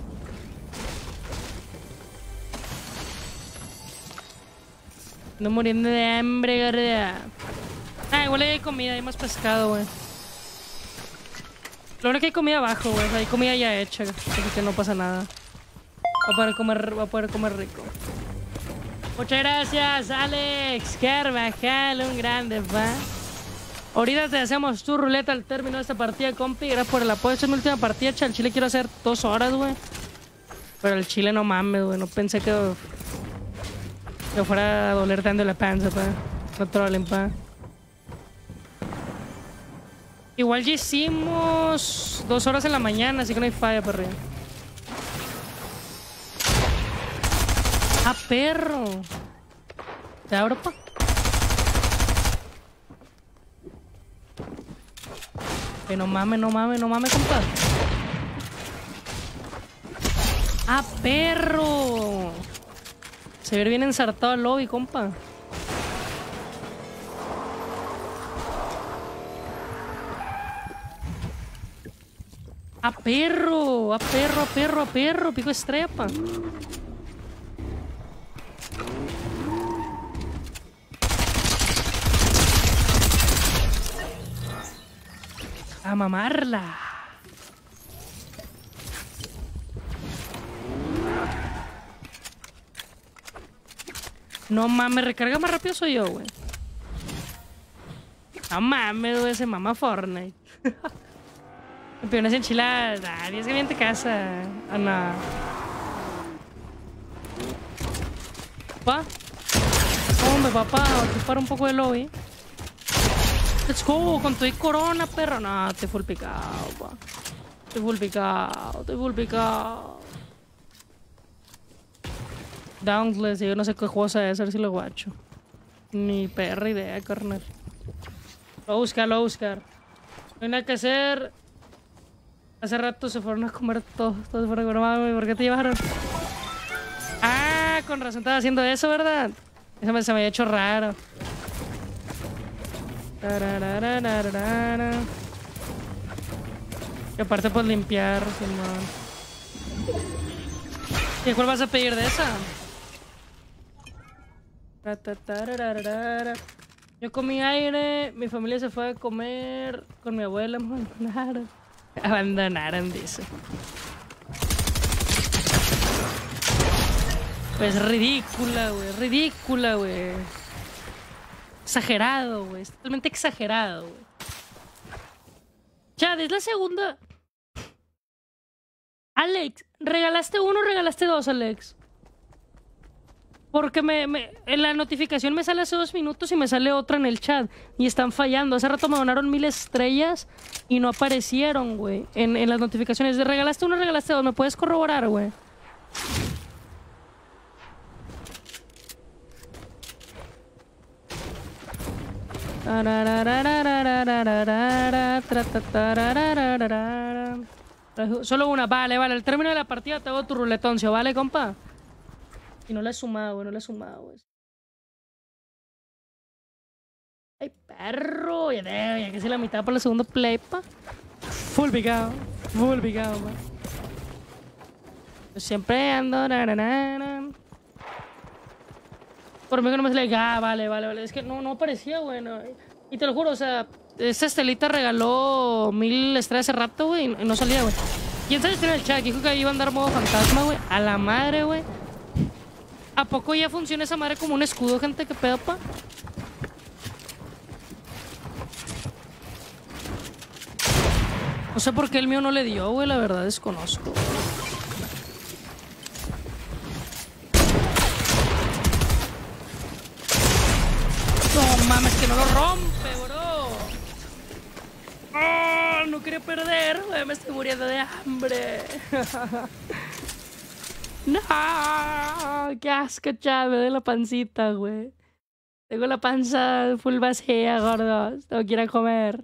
No muriendo de hambre, garra. Ah, igual hay comida, hay más pescado, güey. Lo único que hay comida abajo, güey. Hay comida ya hecha, así que no pasa nada. Va a poder comer, va a poder comer rico. Muchas gracias, Alex Carvajal, un grande, va. Ahorita te hacemos tu ruleta al término de esta partida, compi. Gracias por el apoyo. Esta es mi última partida, cha. El chile quiero hacer dos horas, güey. Pero el chile no mames, güey. No pensé que... Que fuera a doler tanto la panza, pa. No trolen, pa. Igual ya hicimos dos horas en la mañana, así que no hay falla, perro. ¡Ah, perro! ¿Te abro, pa? Que no mames, no mames, no mames, compa. ¡Ah, perro! Se ve bien ensartado el lobby, compa. ¡A perro! ¡A perro, a perro, a perro! Pico estrella, pa. A mamarla. No mames, recarga más rápido soy yo, güey. No mames, güey, se mama Fortnite. Campeones enchiladas. Ah, es que bien te casa. Ana. Pa. Hombre, papá, para un poco de lobby. Let's go, con tu corona, perro. No, te full picado, pa. Te full picado, te full picado. Dauntless, yo no sé qué cosa es, a ver si lo guacho. Ni perra idea, carnal. Lo voy a buscar, lo voy a buscar. No hay nada que hacer. Hace rato se fueron a comer todos, todos fueron a comer. ¿Por qué te llevaron? Ah, con razón estaba haciendo eso, ¿verdad? Eso me, se me había hecho raro. Y aparte, pues limpiar, Simón. ¿Y cuál vas a pedir de esa? Yo comí aire, mi familia se fue a comer con mi abuela, me abandonaron. Abandonaron, dice. Pues ridícula, güey, ridícula, güey. Exagerado, güey, es totalmente exagerado, güey. Chad, es la segunda. Alex, ¿regalaste uno o regalaste dos, Alex? Porque me, me, en la notificación me sale hace dos minutos y me sale otra en el chat. Y están fallando. Hace rato me donaron mil estrellas y no aparecieron, güey. En, en las notificaciones. ¿De regalaste uno o regalaste dos? ¿Me puedes corroborar, güey? Solo una. Vale, vale. Al término de la partida te hago tu ruletoncio, ¿vale, compa? Y no le he sumado, güey, no le he sumado, güey. ¡Ay, perro! Ya, de, ya que es la mitad para el segundo play, pa. Full picado, full picado, pa. Yo siempre ando, na, na, na, na. Por mí que no me sale. Ah, vale, vale, vale. Es que no, no aparecía, güey. No. Y te lo juro, o sea, esta Estelita regaló mil estrellas hace rato, güey, y no salía, güey. ¿Quién sabe si en el chat? Dijo que iba a andar modo fantasma, güey. A la madre, güey. ¿A poco ya funciona esa madre como un escudo, gente? ¿Qué pedo, pa? No sé por qué el mío no le dio, güey. La verdad desconozco. No mames, que no lo rompe, bro. Oh, no quería perder, güey. Me estoy muriendo de hambre. No, qué asco, Chad, me duele la pancita, güey. Tengo la panza full vacía, gordos. Tengo que ir a comer.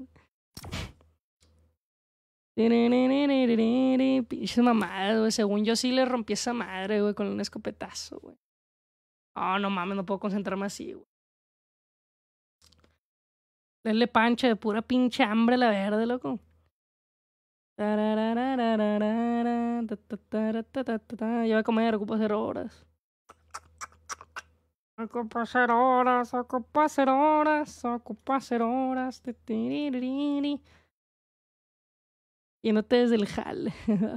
Pinches mamadas, güey. Según yo sí le rompí esa madre, güey, con un escopetazo, güey. Oh, no mames, no puedo concentrarme así, güey. Denle pancha de pura pinche hambre a la verde, loco. Ya voy a comer, ocupo hacer horas. Ocupo hacer horas, ocupo hacer horas, ocupo hacer horas. Yéndote desde el jale.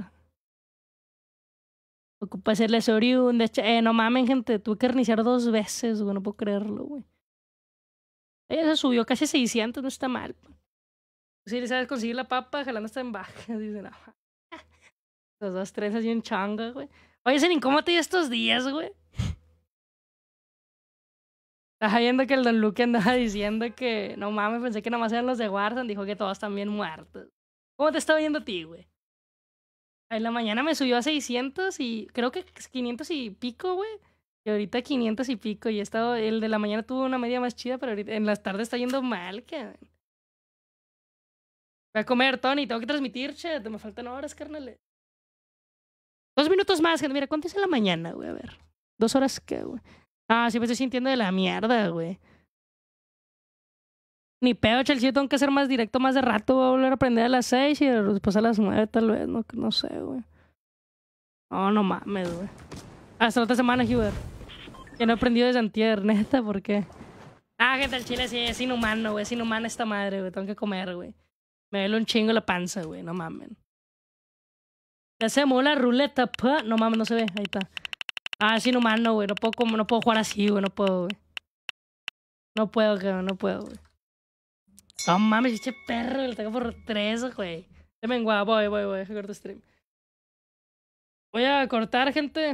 Ocupo hacerle oriunda. Eh, no mamen, gente. Tuve que reiniciar dos veces, güey. No puedo creerlo, güey. Ella se subió casi seiscientos, no está mal. Si le sabes conseguir la papa, jalando está en baja. Dice, no. Los dos, tres así en changa, güey. Oye, Zenin, ¿cómo te dio estos días, güey? Estaba viendo que el Don Luke andaba diciendo que... No mames, pensé que nomás eran los de Warzone. Dijo que todos están bien muertos. ¿Cómo te está viendo a ti, güey? En la mañana me subió a seiscientos y... Creo que quinientos y pico, güey. Y ahorita quinientos y pico. Y he estado... El de la mañana tuvo una media más chida, pero ahorita en las tardes está yendo mal, cabrón. Voy a comer, Tony. Tengo que transmitir, chat. Me faltan horas, carnales. Dos minutos más, gente. Mira, ¿cuánto es en la mañana, güey? A ver. ¿Dos horas qué, güey? Ah, sí me estoy sintiendo de la mierda, güey. Ni pedo, Chelsea. Tengo que ser más directo más de rato. Voy a volver a aprender a las seis y después a las nueve, tal vez. No, no sé, güey. Oh, no mames, güey. Hasta la otra semana, Hubert. Que no he aprendido desde antier, neta, ¿por qué? Ah, gente, el chile sí es inhumano, güey. Es inhumana esta madre, güey. Tengo que comer, güey. Me duele un chingo la panza, güey. No mamen. Ya se movió la ruleta, pa. No mames, no se ve. Ahí está. Ah, es inhumano, güey. No puedo, como, no puedo jugar así, güey. No puedo, güey. No puedo, güey. No puedo, güey. No mames, este perro. Le tengo por tres, güey. Deme guapo, voy, voy, voy. Deja cortar stream. Voy a cortar, gente.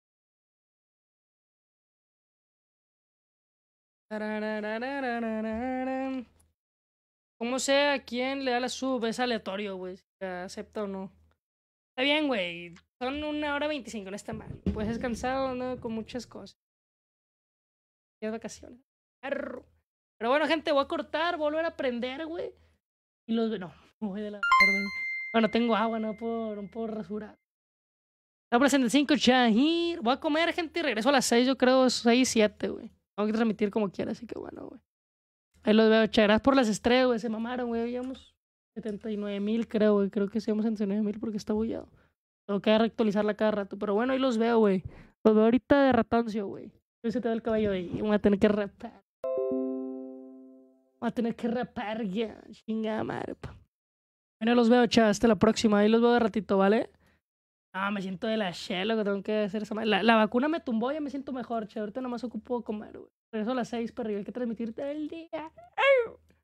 ¿Cómo sé a quién le da la sub? Es aleatorio, güey. Si acepta o no. Está bien, güey. Son una hora veinticinco, no está mal. Puedes descansar, ¿no? Con muchas cosas. Y vacaciones. Perro. Pero bueno, gente, voy a cortar, voy a volver a aprender, güey. Y los... No, voy de la mierda. Bueno, tengo agua, no puedo, no puedo rasurar. Estamos presente cinco, Shahir. Voy a comer, gente, y regreso a las seis, yo creo, seis, siete, güey. Tengo que transmitir como quiera, así que bueno, güey. Ahí los veo. Che, gracias por las estrellas, güey. Se mamaron, güey. Veíamos. setenta y nueve mil, creo, güey. Creo que seamos setenta y nueve mil porque está bugueado. Tengo que reactualizarla cada rato. Pero bueno, ahí los veo, güey. Los veo ahorita de ratoncio, güey. Hoy se te ve el caballo ahí. Y voy a tener que rapar. Voy a tener que rapar ya. Chingada madre, pa. Bueno, los veo, chavos. Hasta la próxima. Ahí los veo de ratito, ¿vale? Ah, me siento de la shell, que tengo que hacer esa madre. La, la vacuna me tumbó, ya me siento mejor, chavos. Ahorita nomás ocupo comer, güey. Por eso a las seis, pero hay que transmitir todo el día.